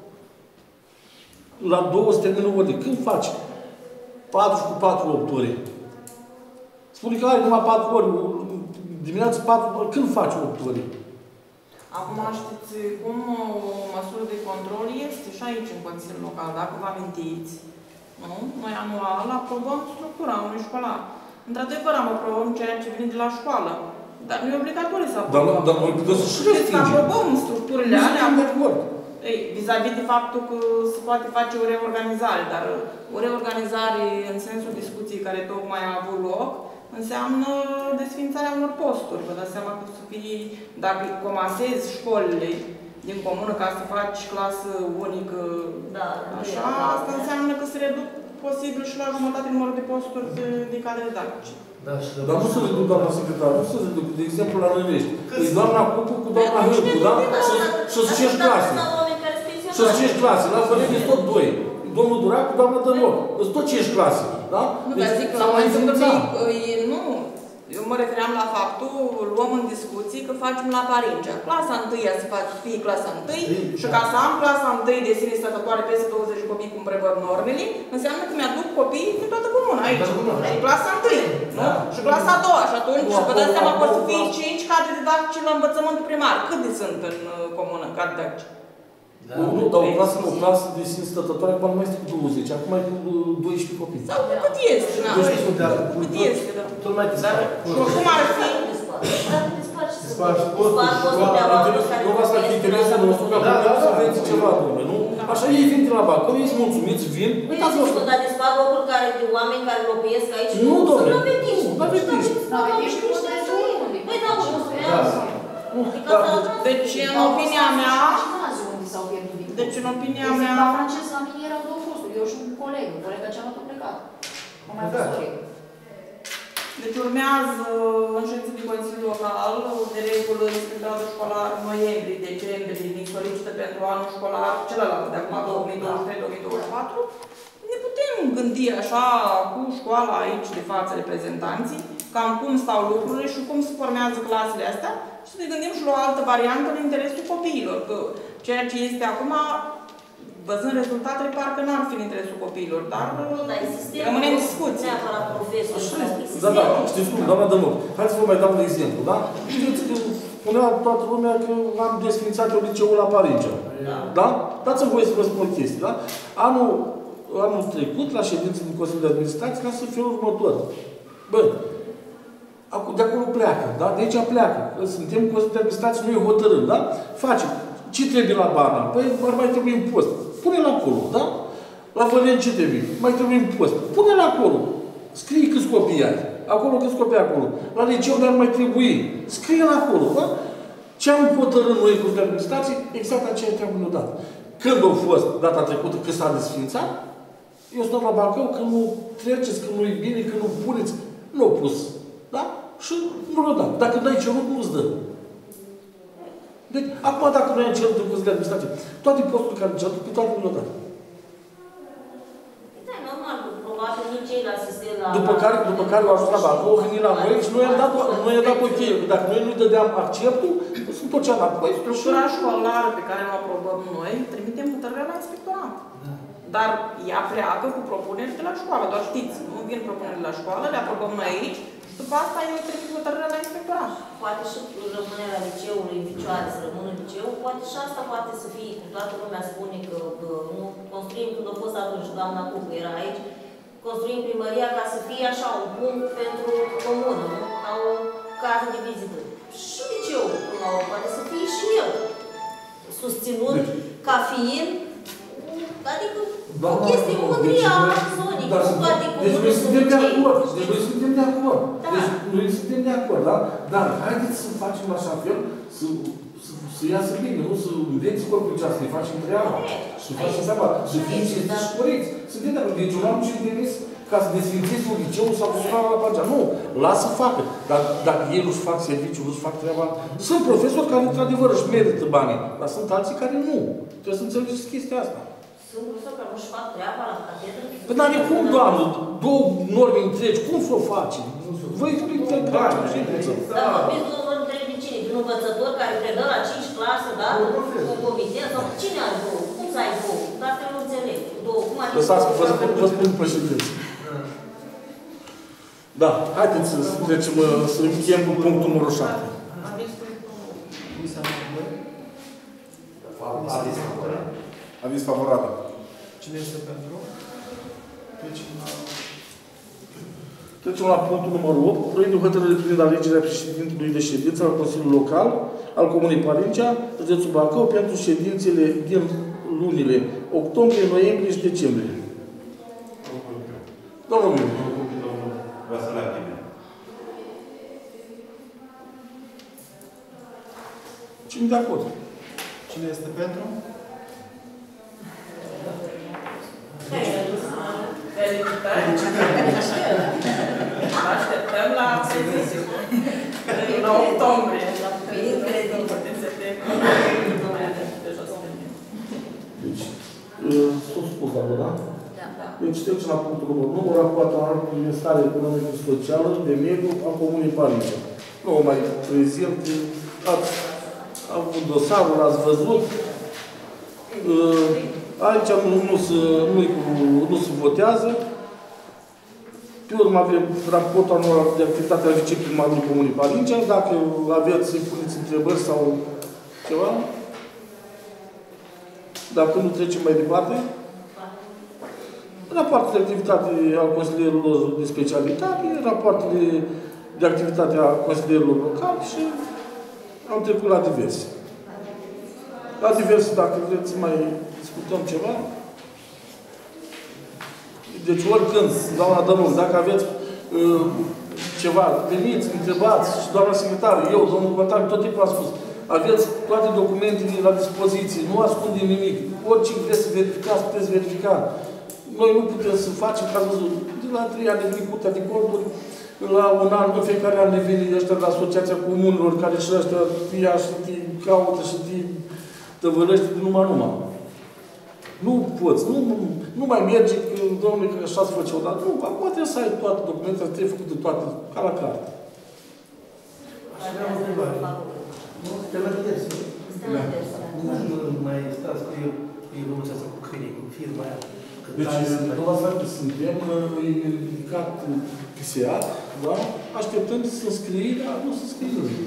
La două se termină ore. Când faci? patru cu patru, opt ore. Spune că ai numai patru ori. Dimineața patru ori. Când faci opt ore? Acum știți cum o măsură de control este și aici în Consiliul Local. Dacă vă amintiți, nu? Noi anual aprobăm structura unui școlar. Într-adevăr, am aprobăm ceea ce vine de la școală. Dar nu e obligatoriu să aprobăm. Dar noi putem să și respingem. Să aprobăm structurile alea. Nu de acord. Vis-a-vis de faptul că se poate face o reorganizare, dar o reorganizare în sensul discuției care tocmai a avut loc, înseamnă desfințarea unor posturi. Vă dați seama că să fie, dacă comasezi școlile din comună ca să faci clasă unică, da, așa, asta înseamnă că se reduc posibil și la jumătate numărul de posturi de, de cadre didactice. Da, dar nu se reduc, doamna secretar, nu se reduc. De exemplu, la Nănești. E doamna Cupu cu doamna Hârcu, da? Și-ți cinci clase. Și-ți cinci clase. La Văleni e tot doi. Domnul Durac cu doamna Dănoc. Sunt tot cinci clase. Da? Nu, dar zic, la momentul că nu. Eu mă refeream la faptul, luăm în discuții că facem la Parincea. Clasa întâia să faci, fie clasa întâi, și ca să am clasa întâi de sine stătătoare peste douăzeci de copii, cum prevăd normele, înseamnă că mi-aduc copii din toată comuna aici. E clasa întâi, nu? Și clasa a doua. Și atunci, vă dați seama că o să fie cinci cadre didactice la învățământul primar. Cât de sunt în comună cadre didactice? Nu, dar o clasă, o clasă de sine stătătoare, acum nu mai este cu douăzeci, acum e cu doisprezece copii. Sau cu cât este, na. Cât este, da. Tot mai dispar. Cum ar fi? Dispar postul de avantaj. Nu v-ați la interesul nostru, că putem să aveți ceva, domnule, nu? Așa ei vin de la Bacău, ei sunt mulțumiți, vin. Uitați-vă, dar dispar locuri care, de oameni care locuiesc aici. Nu, domnule. Nu avem timp. Nu avem timp. Nu avem timp. Păi da, cum spuneați. Deci, în opinia mea, deci, în opinia mea... La francez, la mine erau două posturi. Eu și un coleg. Un coleg cealaltă a plecat. Am mai fost coleg. Deci urmează în ședință de Consiliul Local, de regulă, inspectoratul școlar noiembrie, decembrie, ne solicită pentru anul școlar celălalt, de acum două mii douăzeci și trei două mii douăzeci și patru. Ne putem gândi așa cu școala aici de față, reprezentanții, cam cum stau lucrurile și cum se formează clasele astea și să ne gândim și la o altă variantă în interesul copiilor. Că ceea ce este acum, văzând rezultatele, parcă n-ar fi în interesul copiilor, dar rămâne în discuție. Neapărat profesor. Da, da, știți cum, doamna Dănuc, hai să vă mai dau un exemplu, da? Știți că spunea toată lumea că am desfințat eu liceul la Parincea. Da? da? Dați-mi voie să vă spun o chestie, da? Anul, anul trecut, la ședință din Consiliul de Administrație, ca să fie următor. Bă, de acolo pleacă, da? De aici pleacă. Suntem Consiliul de Administrație, noi hotărâm, da? Facem. Ce trebuie la Barna? Păi ar mai trebui impost. Pune-l acolo, da? La Vălen ce trebuie? Mai trebuie impost. Pune-l acolo. Scrie câți copii ai. Acolo câți copii acolo. La liceu dar mai trebui. Scrie-l acolo, da? Ce am hotărât noi cu de administrație? Exact aceea treabă ne-o dat. Când a fost data trecută, când s-a desfințat, eu stau la Bacău, când nu treceți, când nu-i bine, când nu puneți, nu au pus. Da? Și nu l-au dat. Dacă n-ai cerut, nu-ți dă. Deci, acum dacă noi am cerut în Consiliul de Administrație, toate posturile care am cerut, pe toate nu le-au dat. Da, normal, probabil nici ei la sistem la... După care, după care au ajuns la Bacău, au venit la noi și noi am dat, noi am dat o cheie. Dacă noi nu dădeam acceptul, sunt tot ce am apoi. Structura școlară pe care o aprobăm noi, trimitem hotărârea la inspectorat. Dar ea pleacă cu propuneri de la școală, doar știți. Nu vin propuneri de la școală, le aprobăm noi aici. După asta eu trimit hotărârea la inspectorat. Poate și rămânerea liceului în picioare, să rămână liceu, poate și asta poate să fie, cum toată lumea spune că nu construim, când a fost atunci, doamna Cucu era aici, construim primăria ca să fie așa un punct pentru comună, nu? Ca o casă de vizită. Și liceul, până la urmă, poate să fie și el susținut ca fiind, adică da, o chestie mândrie a zonii, da, cu toate deci noi suntem de acord, deci noi suntem de acord. Da. Deci noi suntem de acord, da? Dar haideți să facem așa fel, să, să, să iasă bine, nu să înveți corpul cea, să-i facem treaba. Să facem treaba, să fim cinstiți și corecți. Suntem de acord. Deci eu n-am ce de ca să desfințezi un liceu sau să facă la Pangea. Nu, lasă facă. Dar dacă ei nu-și fac serviciu, nu-și fac treaba, sunt profesori care într-adevăr își merită banii, dar sunt alții care nu. Trebuie să înțelegeți chestia asta. Sunt profesori care nu-și fac treaba la catedră? Păi n-are cum, doamnă, două norme întregi, cum să o facem? Voi explicați grav, nu știu cum să... Da, vorbiți două norme întregi de cine? Din un învățător care predă la cinci clase, da? Un comitet? Sau cine are două? Cum să ai două? Dar te nu înțeleg. Două, cum adică? Lăsați că vă spun președinți. Da, haideți să trecem, să încheiem cu punctul numărul șapte. Aviz favorabil. Cine este pentru? Trecem la... Trecem la punctul numărul opt. Proiectul hotărâre privind alegerea președintelui de ședință al Consiliului Local al Comunei Parincea, județul Bacău, pentru ședințele din lunile octombrie, noiembrie și decembrie. Domnul meu. Cine de acord? Cine este pentru? Felicitări! Așteptăm la sesiune. În octombrie. În septembrie. Deci, s-a spus acolo, da? Deci, trecem la punctul numărul unu, raportul anual privind starea economică și socială de mediu a Comunei Parincea. Nu o mai prezint, ați avut dosarul, l-ați văzut. Aici nu, nu, se, nu, nu se votează. Pe urmă avem raportul anual de activitate a viceprimarului Comunei Parincea. Dacă aveți să-i puneți întrebări sau ceva. Dacă nu trecem mai departe. Rapoartele de activitate al consilierilor de specialitate, rapoartele de activitate a consilierilor locali și am trecut la diverse. La diverse, dacă vreți să mai discutăm ceva. Deci, oricând, doamna Dănuc, dacă aveți uh, ceva, veniți, întrebați, și doamna secretară, eu, domnul Contabil, tot timpul am spus, aveți toate documentele la dispoziție, nu ascundem nimic. Orice vreți să verificați, puteți verifica. Noi nu putem să facem, ca văzut, de la trei ani de venit Curtea de Conturi, la un an, în fiecare an de veni ăștia de la Asociația Comunilor, care și ăștia ia și te caută și te tăvălăște de numai numai. Nu poți, nu, nu, nu mai merge, că, domnule, că așa se făceau, dar nu, acum trebuie să ai toate documentele, trebuie făcute toate, ca la carte. Aș vrea o întrebare. Nu, te la diverse. Nu mai stați cu evoluția asta cu câinii, cu firma aia. Deci, doamna Sfântă, suntem ridicat pe SEAT, da? Așteptăm să se înscrie, dar nu se înscrie nimeni.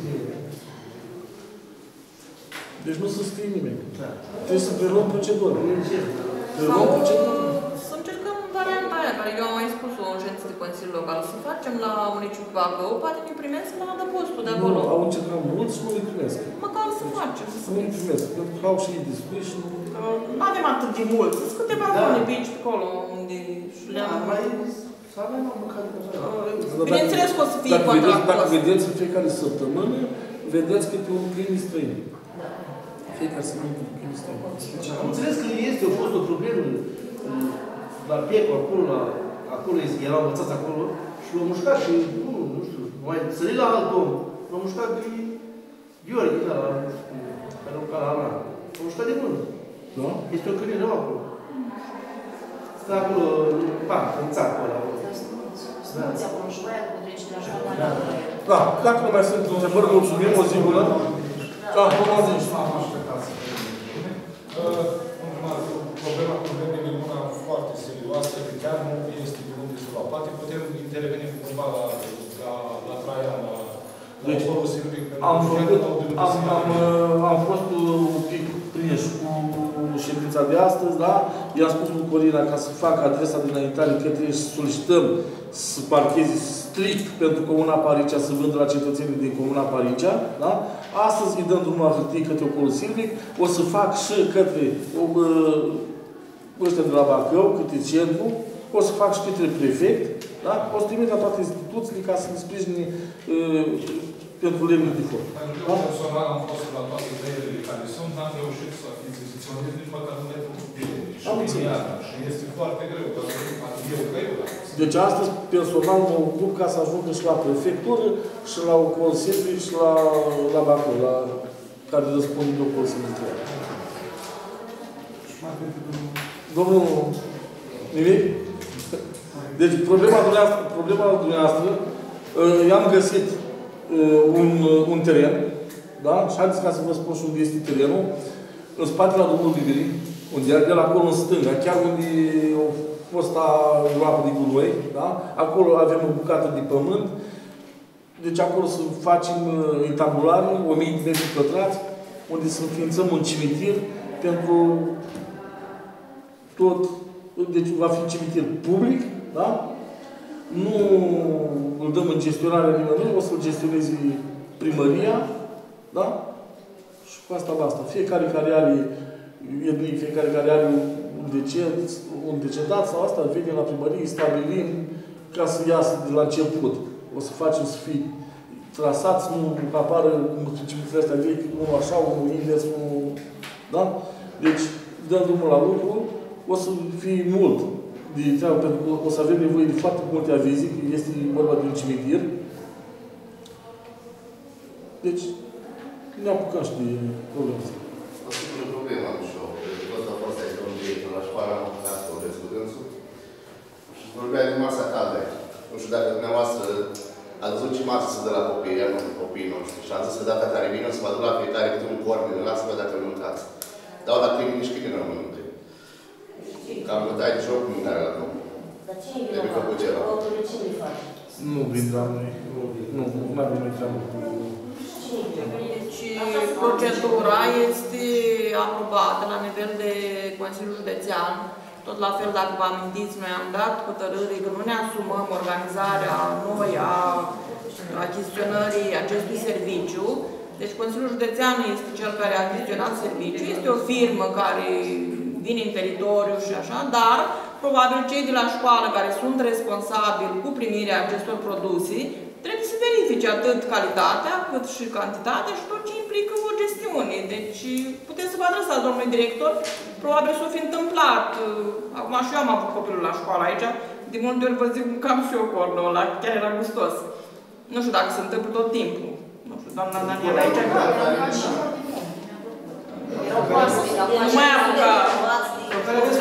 Deci nu se înscrie nimeni. Trebuie să preluăm procedură. Preluăm procedură. Să încercăm varianta aia, care eu am mai spus-o în ședință de Consiliu Local, să facem la municipiul Bacău, poate ne primesc la adăpostul de acolo. Nu, au încercat mulți și nu le primesc. Măcar să facem. Să nu le primesc, pentru că au și ei despre și nu... Nu avem atât de mult. Sunt câteva zone pe aici, pe acolo, unde le-am... Să avem o bucată de Bineînțeles că o să fie contractos. Dacă vedeți în fiecare săptămână, vedeți câte un câini străini. Fiecare săptămână un câini străini. Am înțeles că este, a fost o problemă la Peco, acolo, la, acolo erau învățați acolo și l-au mușcat și, nu, nu știu, mai sărit la alt om. L-au mușcat pe Gheorghe, da, la, nu știu, care o cala Ana. L-au mușcat de mână. Da? Este o câine rău acolo. Stă acolo, pa, în țară, ăla. Spuneți acolo și băiatul cu trece la școală. Da, dacă nu mai sunt întrebări, mulțumim, o zi bună. Da, nu mă zici. Problema cu vremea e una foarte serioasă, că chiar nu este de unde să lua. Poate putem interveni cumva la, la, la Traian, la, la deci, Oporul Silvic, am, făcut, am, am, am fost un pic prins cu ședința de astăzi, da? I-am spus lui Corina ca să facă adresa de înaintare către și să solicităm să parcheze strict pentru Comuna Paricea, să vândă la cetățenii din Comuna Paricea, da? Astăzi îi dăm drumul la hârtii către Oporul Silvic, o să fac și către ăștia de la Bacău, către centru, o să fac și către prefect, da? O să trimit la toate instituțiile ca să ne sprijine uh, pentru lemnul de foc. Eu personal am fost la toate ideile care sunt, n-am reușit să achiziționez nici măcar un metru de iarna. Și este foarte greu, dar eu greu. Deci astăzi personal mă ocup ca să ajungă și la prefectură, și la Oporul Silvic, și la, la Bacău, la care răspunde de Oporul Silvic. Domnul, nimic? Deci problema dumneavoastră, problema dumneavoastră i-am găsit un, un teren, da? Și haideți ca să vă spun și unde este terenul. În spate la domnul Bibirii, unde de la acolo în stânga, chiar unde a fost groapă de gunoi, da? Acolo avem o bucată de pământ. Deci acolo să facem intabulare, o mie de metri pătrați, unde să înființăm un cimitir pentru tot. Deci va fi cimitir public, da? Nu îl dăm în gestionare nimănui, o să-l gestioneze primăria, da? Și cu asta basta. Fiecare care are etnie, fiecare care are un decet, un decedat sau asta, vine la primărie, stabilim ca să iasă de la început. O să facem să fie trasați, nu apară cum cimitirele astea vechi, unul așa, unul invers, unul... Da? Deci, dăm drumul la lucru, o să fie mult de treabă, pentru că o să avem nevoie de foarte multe avize, că este vorba de un cimitir. Deci, ne apucăm și de problema asta. O să fie o problemă, nu știu, tot a fost aici un director la școală, am apucat să vorbesc cu dânsul și vorbea de masa caldă. Nu știu dacă dumneavoastră ați văzut ce masă să dă la copii, iar nu copiii noștri. Și am zis că data care vine o să mă duc la fiecare câte un corn, îl las să văd dacă îl mâncați. Dau la câini, nici câini nu mănâncă. Cam îmi dai joc mâncarea la nou. Dar cine e vinovat? Autorii cine îi face? Nu vin la noi. Nu, nu avem noi treabă cu... Deci, procedura este aprobată la nivel de Consiliul Județean. Tot la fel, dacă vă amintiți, noi am dat hotărâri că nu ne asumăm organizarea noi a achiziționării acestui serviciu. Deci Consiliul Județean este cel care a achiziționat serviciul. Este o firmă care vine în teritoriu și așa, dar probabil cei de la școală care sunt responsabili cu primirea acestor produse trebuie să verifice atât calitatea, cât și cantitatea și tot ce implică o gestiune. Deci puteți să vă adresați domnului director, probabil s-o fi întâmplat. Acum și eu am avut copilul la școală aici, de multe ori vă zic cam și eu cornul ăla, chiar era gustos. Nu știu dacă se întâmplă tot timpul. Nu știu, doamna Daniela aici. Nu mai apucă.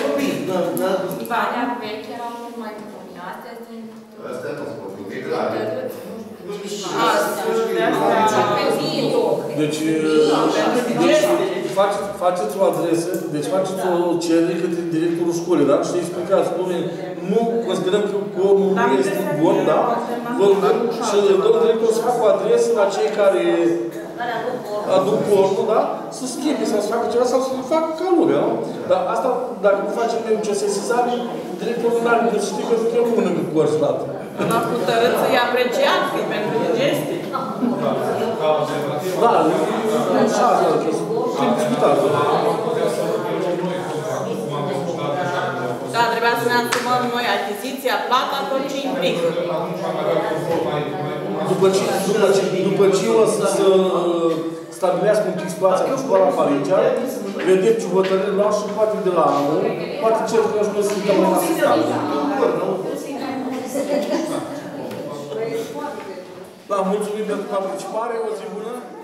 Deci, faceți, faceți o adresă, deci faceți o cerere către directorul școlii, da? Și explicați, domnule, nu considerăm că cornul nu este bun, da? Vă rugăm și domnul director să facă o adresă la cei care aduc cornul, da? Să schimbe sau să facă ceva sau să facă ca lumea, nu? Dar asta, dacă nu facem noi nicio sesizare, directorul nu are de să știe că nu trebuie mână cu corsul dată. Dar hotărât să-i apreciați, că pentru gestii. Da, nu așa, trebuie discutat. Da, trebuia să ne asumăm noi achiziția, plata, tot ce implică. După ce, după ce, după ce o să, să stabilească un pic situația cu școala Parincea, vedem ce hotărâri luau și poate de la anul, poate cer că aș vrea să dăm în asistat. Da, mulțumim pentru participare, o zi bună!